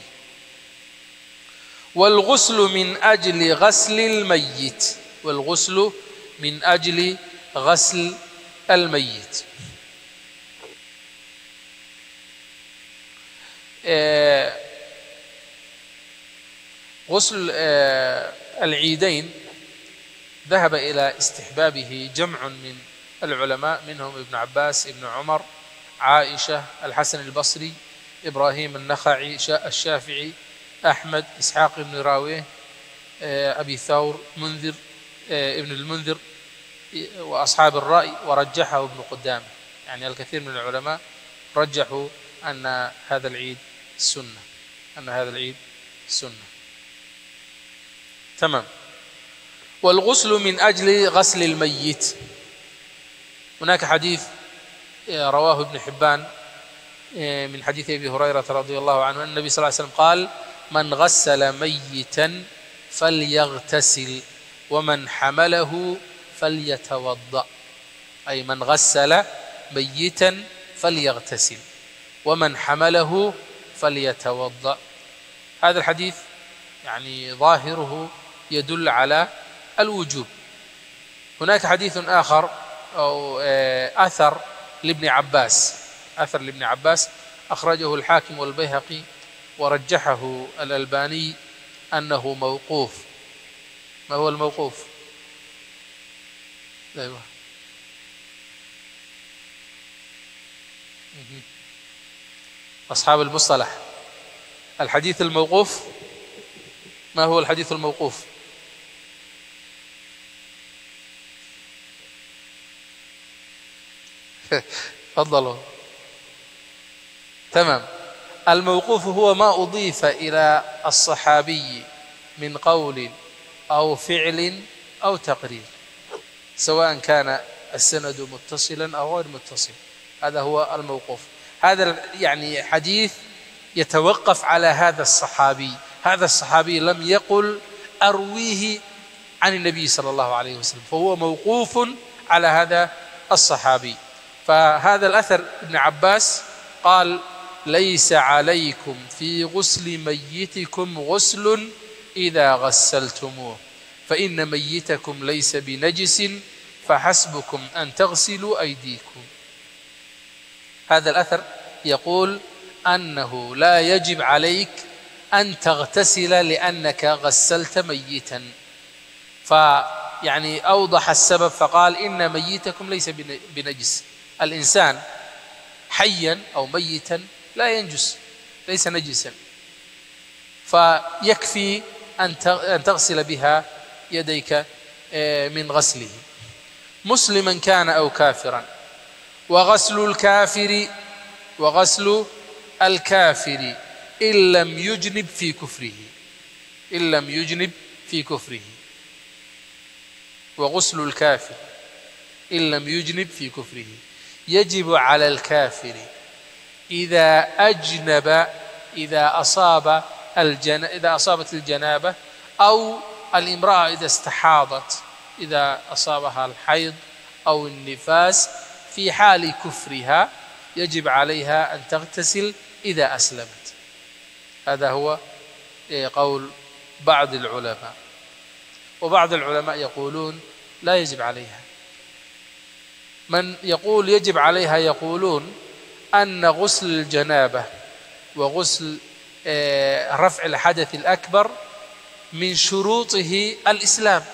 [SPEAKER 1] والغسل من أجل غسل الميت والغسل من أجل غسل الميت. آه غسل آه العيدين ذهب إلى استحبابه جمع من العلماء، منهم ابن عباس، ابن عمر، عائشة، الحسن البصري، إبراهيم النخعي، الشافعي، أحمد، إسحاق بن راويه، أبي ثور، منذر ابن المنذر، وأصحاب الرأي، ورجحه ابن قدامة. يعني الكثير من العلماء رجحوا أن هذا العيد سنة أن هذا العيد سنة تمام. والغسل من أجل غسل الميت، هناك حديث رواه ابن حبان من حديث أبي هريرة رضي الله عنه أن النبي صلى الله عليه وسلم قال: من غسل ميتا فليغتسل ومن حمله فليتوضأ. أي من غسل ميتا فليغتسل ومن حمله فليتوضأ. هذا الحديث يعني ظاهره يدل على الوجوب. هناك حديث آخر أو أثر لابن عباس أثر لابن عباس أخرجه الحاكم والبيهقي ورجحه الألباني أنه موقوف. ما هو الموقوف؟ أيوة. أصحاب المصطلح، الحديث الموقوف، ما هو الحديث الموقوف؟ تفضلوا. تمام. الموقوف هو ما أضيف إلى الصحابي من قول أو فعل أو تقرير، سواء كان السند متصلا أو غير متصل، هذا هو الموقوف. هذا يعني حديث يتوقف على هذا الصحابي، هذا الصحابي لم يقل أرويه عن النبي صلى الله عليه وسلم، فهو موقوف على هذا الصحابي. فهذا الأثر ابن عباس قال: ليس عليكم في غسل ميتكم غسل إذا غسلتموه فإن ميتكم ليس بنجس فحسبكم أن تغسلوا أيديكم. هذا الأثر يقول أنه لا يجب عليك أن تغتسل لأنك غسلت ميتا، فيعني أوضح السبب فقال: إن ميتكم ليس بنجس. الإنسان حيا أو ميتا لا ينجس، ليس نجسا. فيكفي أن تغسل بها يديك من غسله، مسلما كان أو كافرا. وغسل الكافر وغسل الكافر إن لم يجنب في كفره إن لم يجنب في كفره وغسل الكافر إن لم يجنب في كفره يجب على الكافر إذا أجنب إذا أصاب الجن إذا أصابت الجنابة، أو الامرأة إذا استحاضت، إذا أصابها الحيض أو النفاس، في حال كفرها يجب عليها أن تغتسل إذا أسلمت. هذا هو قول بعض العلماء. وبعض العلماء يقولون لا يجب عليها. من يقول يجب عليها يقولون أن غسل الجنابة وغسل رفع الحدث الأكبر من شروطه الإسلام،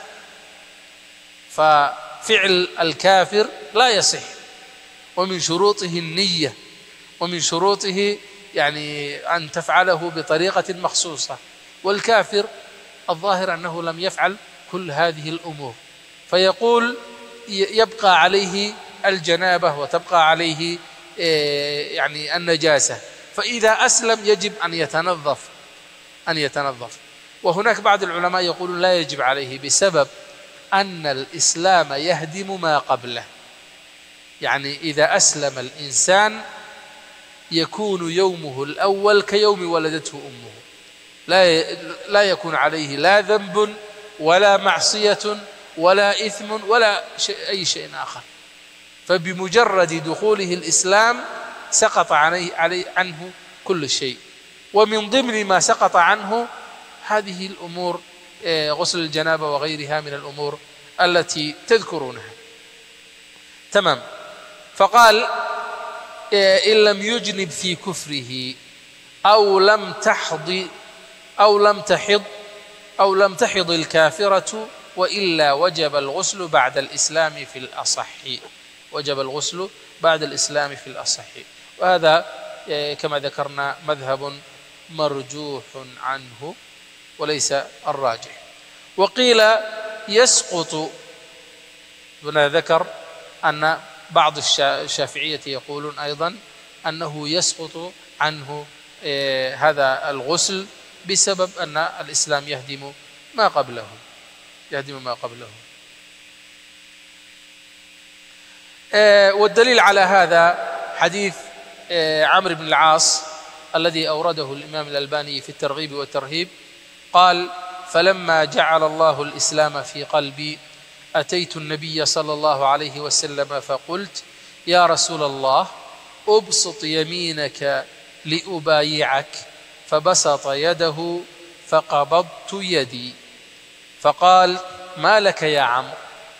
[SPEAKER 1] ففعل الكافر لا يصح، ومن شروطه النية، ومن شروطه يعني أن تفعله بطريقة مخصوصة. والكافر الظاهر أنه لم يفعل كل هذه الأمور، فيقول يبقى عليه الجنابة وتبقى عليه يعني النجاسة، فإذا أسلم يجب أن يتنظف أن يتنظف. وهناك بعض العلماء يقولون لا يجب عليه بسبب أن الإسلام يهدم ما قبله. يعني إذا أسلم الإنسان يكون يومه الأول كيوم ولدته أمه، لا لا يكون عليه لا ذنب ولا معصية ولا إثم ولا شيء أي شيء آخر، فبمجرد دخوله الإسلام سقط عليه عليه عنه كل شيء. ومن ضمن ما سقط عنه هذه الأمور، غسل الجنابة وغيرها من الأمور التي تذكرونها. تمام. فقال إن لم يجنب في كفره أو لم تحض أو لم تحض أو لم تحض الكافرة وإلا وجب الغسل بعد الإسلام في الأصح وجب الغسل بعد الإسلام في الأصح. وهذا كما ذكرنا مذهب مرجوح عنه وليس الراجح. وقيل يسقط، هنا ذكر أن بعض الشافعية يقولون أيضا أنه يسقط عنه هذا الغسل بسبب أن الإسلام يهدم ما قبله يهدم ما قبله. والدليل على هذا حديث عمرو بن العاص الذي أورده الإمام الألباني في الترغيب والترهيب، قال: فلما جعل الله الإسلام في قلبي أتيت النبي صلى الله عليه وسلم فقلت: يا رسول الله، أبسط يمينك لأبايعك، فبسط يده فقبضت يدي، فقال: ما لك يا عمرو؟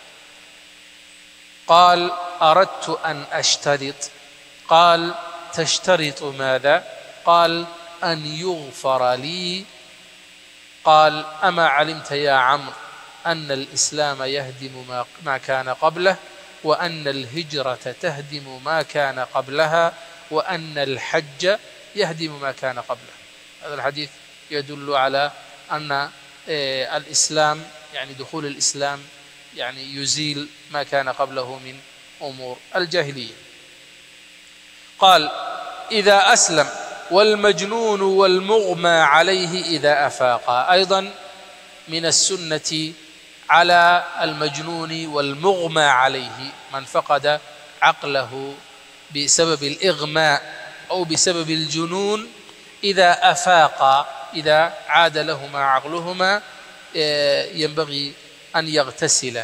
[SPEAKER 1] قال: أردت أن أشترط. قال: تشترط ماذا؟ قال: أن يغفر لي. قال: أما علمت يا عمرو أن الإسلام يهدم ما كان قبله، وأن الهجرة تهدم ما كان قبلها، وأن الحج يهدم ما كان قبله. هذا الحديث يدل على أن الإسلام يعني دخول الإسلام يعني يزيل ما كان قبله من أمور الجاهلية. قال: إذا أسلم والمجنون والمغمى عليه إذا أفاقا. أيضا من السنة على المجنون والمغمى عليه، من فقد عقله بسبب الإغماء أو بسبب الجنون، إذا أفاقا، إذا عاد لهما عقلهما، ينبغي أن يغتسلا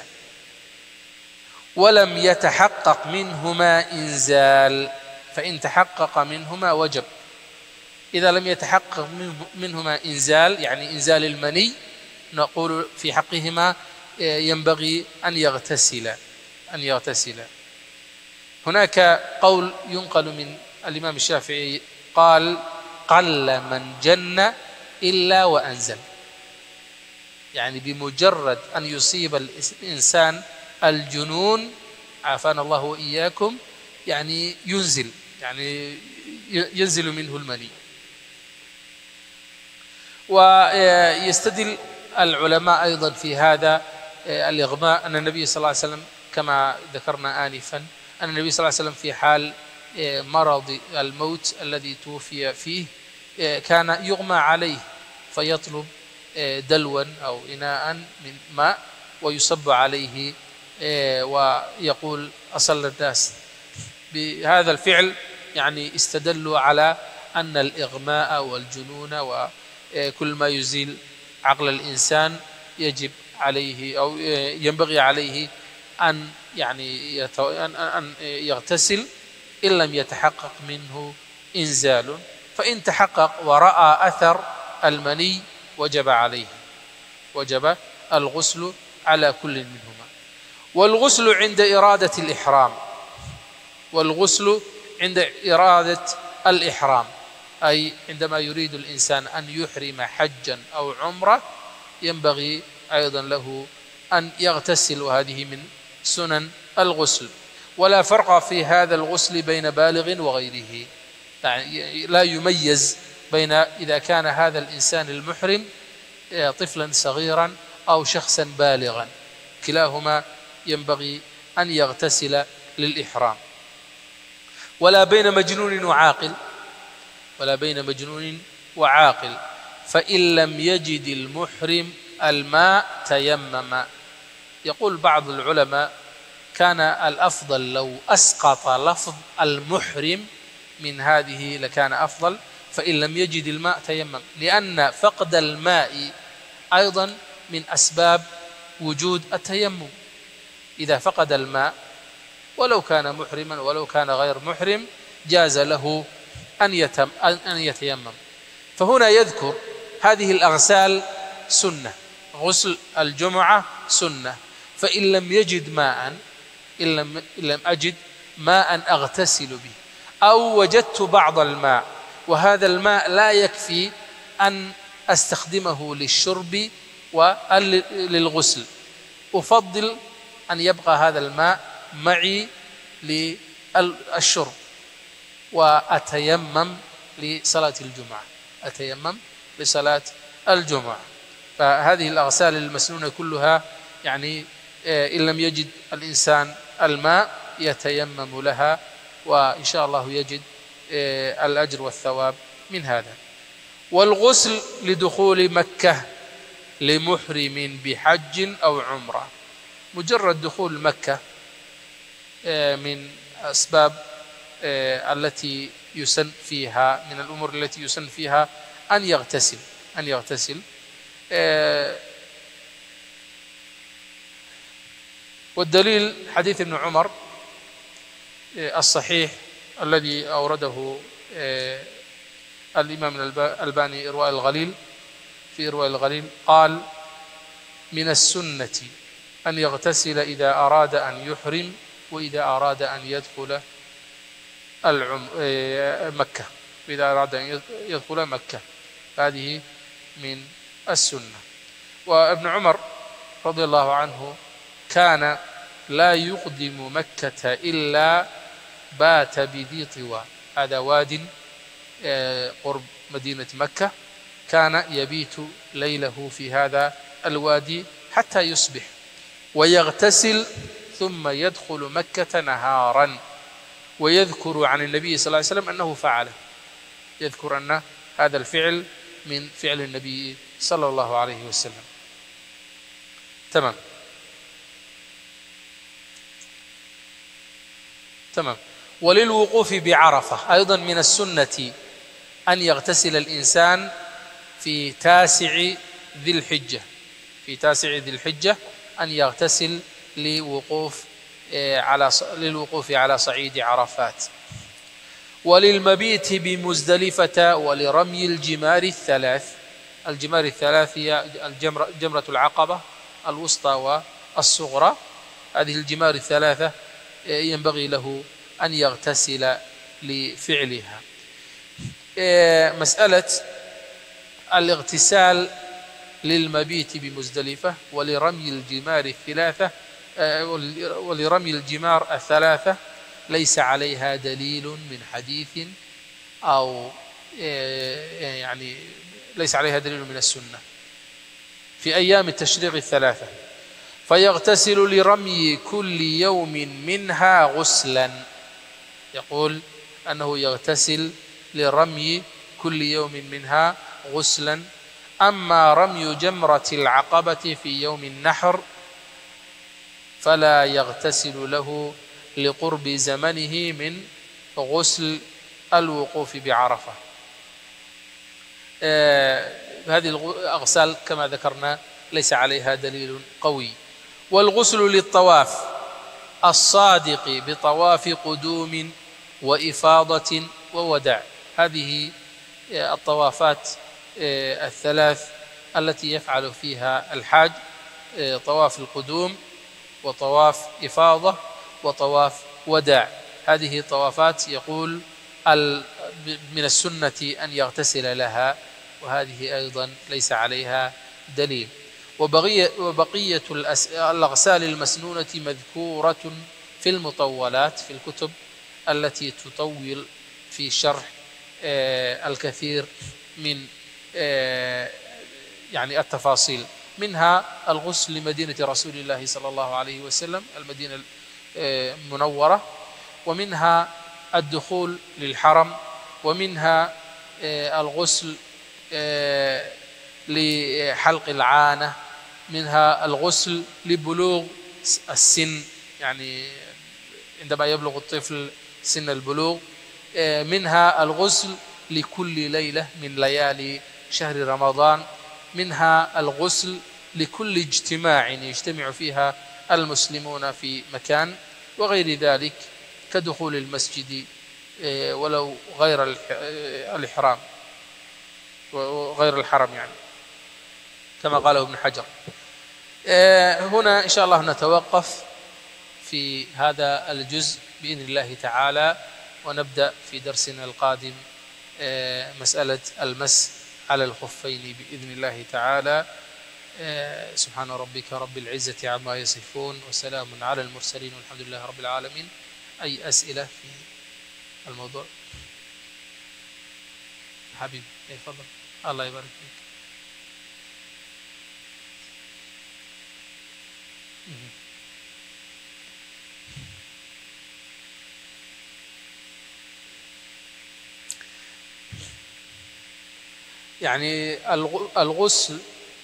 [SPEAKER 1] ولم يتحقق منهما إنزال، فإن تحقق منهما وجب. إذا لم يتحقق منهما إنزال يعني إنزال المني، نقول في حقهما ينبغي أن يغتسلا أن يغتسلا. هناك قول ينقل من الإمام الشافعي قال: قل من جن إلا وأنزل، يعني بمجرد أن يصيب الإنسان الجنون عافانا الله وإياكم يعني ينزل يعني ينزل منه المني. ويستدل العلماء أيضا في هذا الإغماء أن النبي صلى الله عليه وسلم كما ذكرنا آنفا أن النبي صلى الله عليه وسلم في حال مرض الموت الذي توفي فيه كان يغمى عليه فيطلب دلوا أو إناء من ماء ويصب عليه ويقول أصلى الناس. بهذا الفعل يعني استدلوا على أن الإغماء والجنون وكل ما يزيل عقل الإنسان يجب عليه أو ينبغي عليه أن يعني أن يغتسل إن لم يتحقق منه إنزال، فإن تحقق ورأى أثر المني وجب عليه وجب الغسل على كل منهما. والغسل عند إرادة الإحرام والغسل عند إرادة الإحرام أي عندما يريد الإنسان أن يحرم حجا أو عمرة ينبغي أيضا له أن يغتسل، وهذه من سنن الغسل. ولا فرق في هذا الغسل بين بالغ وغيره، يعني لا يميز بين إذا كان هذا الإنسان المحرم طفلا صغيرا أو شخصا بالغا، كلاهما ينبغي أن يغتسل للإحرام. ولا بين مجنون وعاقل ولا بين مجنون وعاقل فإن لم يجد المحرم الماء تيمم. يقول بعض العلماء كان الأفضل لو أسقط لفظ المحرم من هذه لكان أفضل، فإن لم يجد الماء تيمم، لأن فقد الماء أيضا من أسباب وجود التيمم. إذا فقد الماء ولو كان محرما ولو كان غير محرم جاز له أن يتم أن يتيمم. فهنا يذكر هذه الأغسال سنة، غسل الجمعة سنة، فإن لم يجد ماء إن لم, إن لم أجد ماء أغتسل به أو وجدت بعض الماء وهذا الماء لا يكفي أن أستخدمه للشرب وللغسل، أفضل أن يبقى هذا الماء معي للشرب وأتيمم لصلاة الجمعة أتيمم لصلاة الجمعة. فهذه الأغسال المسنونة كلها يعني إن لم يجد الإنسان الماء يتيمم لها، وإن شاء الله يجد الأجر والثواب من هذا. والغسل لدخول مكة لمحرم بحج أو عمرة، مجرد دخول مكة من أسباب التي يسن فيها من الأمور التي يسن فيها أن يغتسل أن يغتسل والدليل حديث ابن عمر الصحيح الذي أورده الإمام الألباني إرواء الغليل في إرواء الغليل قال: من السنة أن يغتسل إذا أراد أن يحرم وإذا أراد أن يدخل العم مكة وإذا أراد أن يدخل مكة، هذه من السنة. وابن عمر رضي الله عنه كان لا يقدم مكة إلا بات بذي طوى، هذا واد قرب مدينة مكة، كان يبيت ليله في هذا الوادي حتى يصبح ويغتسل ثم يدخل مكة نهارا. ويذكر عن النبي صلى الله عليه وسلم أنه فعله، يذكر أن هذا الفعل من فعل النبي صلى الله عليه وسلم. تمام تمام وللوقوف بعرفة أيضا من السنة أن يغتسل الإنسان في تاسع ذي الحجة في تاسع ذي الحجة أن يغتسل لوقوف على للوقوف على صعيد عرفات. وللمبيت بمزدلفة ولرمي الجمار الثلاث، الجمار الثلاث هي الجمرة جمرة العقبة الوسطى والصغرى، هذه الجمار الثلاثة ينبغي له أن يغتسل لفعلها. مسألة الاغتسال للمبيت بمزدلفة ولرمي الجمار الثلاثة ولرمي الجمار الثلاثة ليس عليها دليل من حديث أو يعني ليس عليها دليل من السنة في أيام التشريق الثلاثة. فيغتسل لرمي كل يوم منها غسلا، يقول أنه يغتسل لرمي كل يوم منها غسلا. أما رمي جمرة العقبة في يوم النحر فلا يغتسل له لقرب زمنه من غسل الوقوف بعرفة. آه هذه الأغسال كما ذكرنا ليس عليها دليل قوي. والغسل للطواف الصادق بطواف قدوم وإفاضة ووداع، هذه الطوافات الثلاث التي يفعل فيها الحاج، طواف القدوم وطواف إفاضة وطواف وداع. هذه طوافات يقول من السنة أن يغتسل لها، وهذه أيضا ليس عليها دليل. وبقية, وبقية الأغسال المسنونة مذكورة في المطولات في الكتب التي تطول في شرح الكثير من يعني التفاصيل، منها الغسل لمدينة رسول الله صلى الله عليه وسلم المدينة المنورة، ومنها الدخول للحرم، ومنها الغسل لحلق العانة، منها الغسل لبلوغ السن، يعني عندما يبلغ الطفل سن البلوغ، منها الغسل لكل ليلة من ليالي شهر رمضان، منها الغسل لكل اجتماع يجتمع فيها المسلمون في مكان، وغير ذلك كدخول المسجد ولو غير الإحرام وغير الحرم، يعني كما قاله ابن حجر. هنا إن شاء الله نتوقف في هذا الجزء بإذن الله تعالى، ونبدأ في درسنا القادم مسألة المس على الخفين بإذن الله تعالى. سبحان ربك رب العزة عما يصفون، وسلام على المرسلين، والحمد لله رب العالمين. أي أسئلة في الموضوع؟ حبيبي تفضل. الله يبارك فيك. يعني الغسل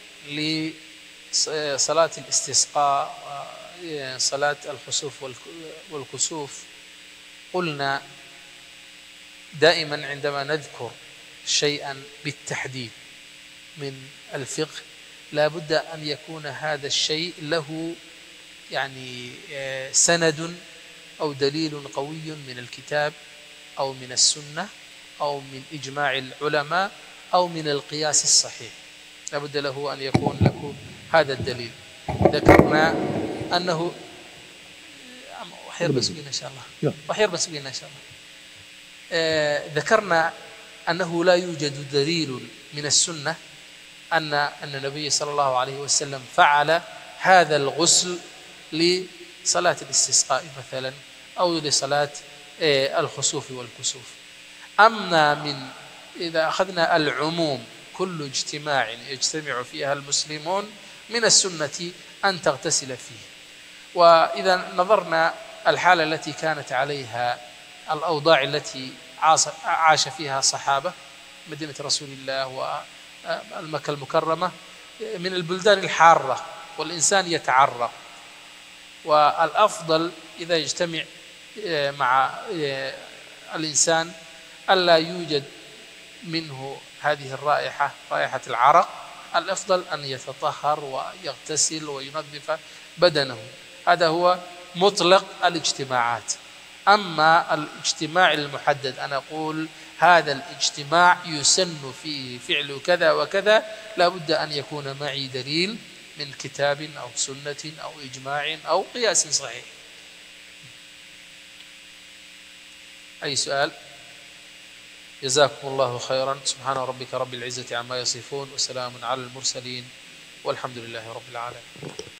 [SPEAKER 1] لصلاة الاستسقاء وصلاة الخسوف والكسوف، قلنا دائما عندما نذكر شيئا بالتحديد من الفقه لا بد أن يكون هذا الشيء له يعني سند أو دليل قوي من الكتاب أو من السنة أو من إجماع العلماء أو من القياس الصحيح، لا بد له أن يكون له هذا الدليل. ذكرنا أنه وحير بس بينا إن شاء الله وحير بس بينا إن شاء الله آه ذكرنا أنه لا يوجد دليل من السنة أن أن النبي صلى الله عليه وسلم فعل هذا الغسل لصلاة الاستسقاء مثلا أو لصلاة آه الخسوف والكسوف. أما من إذا أخذنا العموم كل اجتماع يجتمع فيها المسلمون من السنة أن تغتسل فيه. وإذا نظرنا الحالة التي كانت عليها الأوضاع التي عاش فيها صحابة مدينة رسول الله والمكة المكرمة من البلدان الحارة والإنسان يتعرق، والأفضل إذا يجتمع مع الإنسان ألا يوجد منه هذه الرائحة رائحة العرق، الأفضل أن يتطهر ويغتسل وينظف بدنه. هذا هو مطلق الاجتماعات. أما الاجتماع المحدد أنا أقول هذا الاجتماع يسن فيه فعل كذا وكذا، لا بد أن يكون معي دليل من كتاب أو سنة أو إجماع أو قياس صحيح. أي سؤال؟ جزاكم الله خيرا. سبحان ربك رب العزة عما يصفون، وسلام على المرسلين، والحمد لله رب العالمين.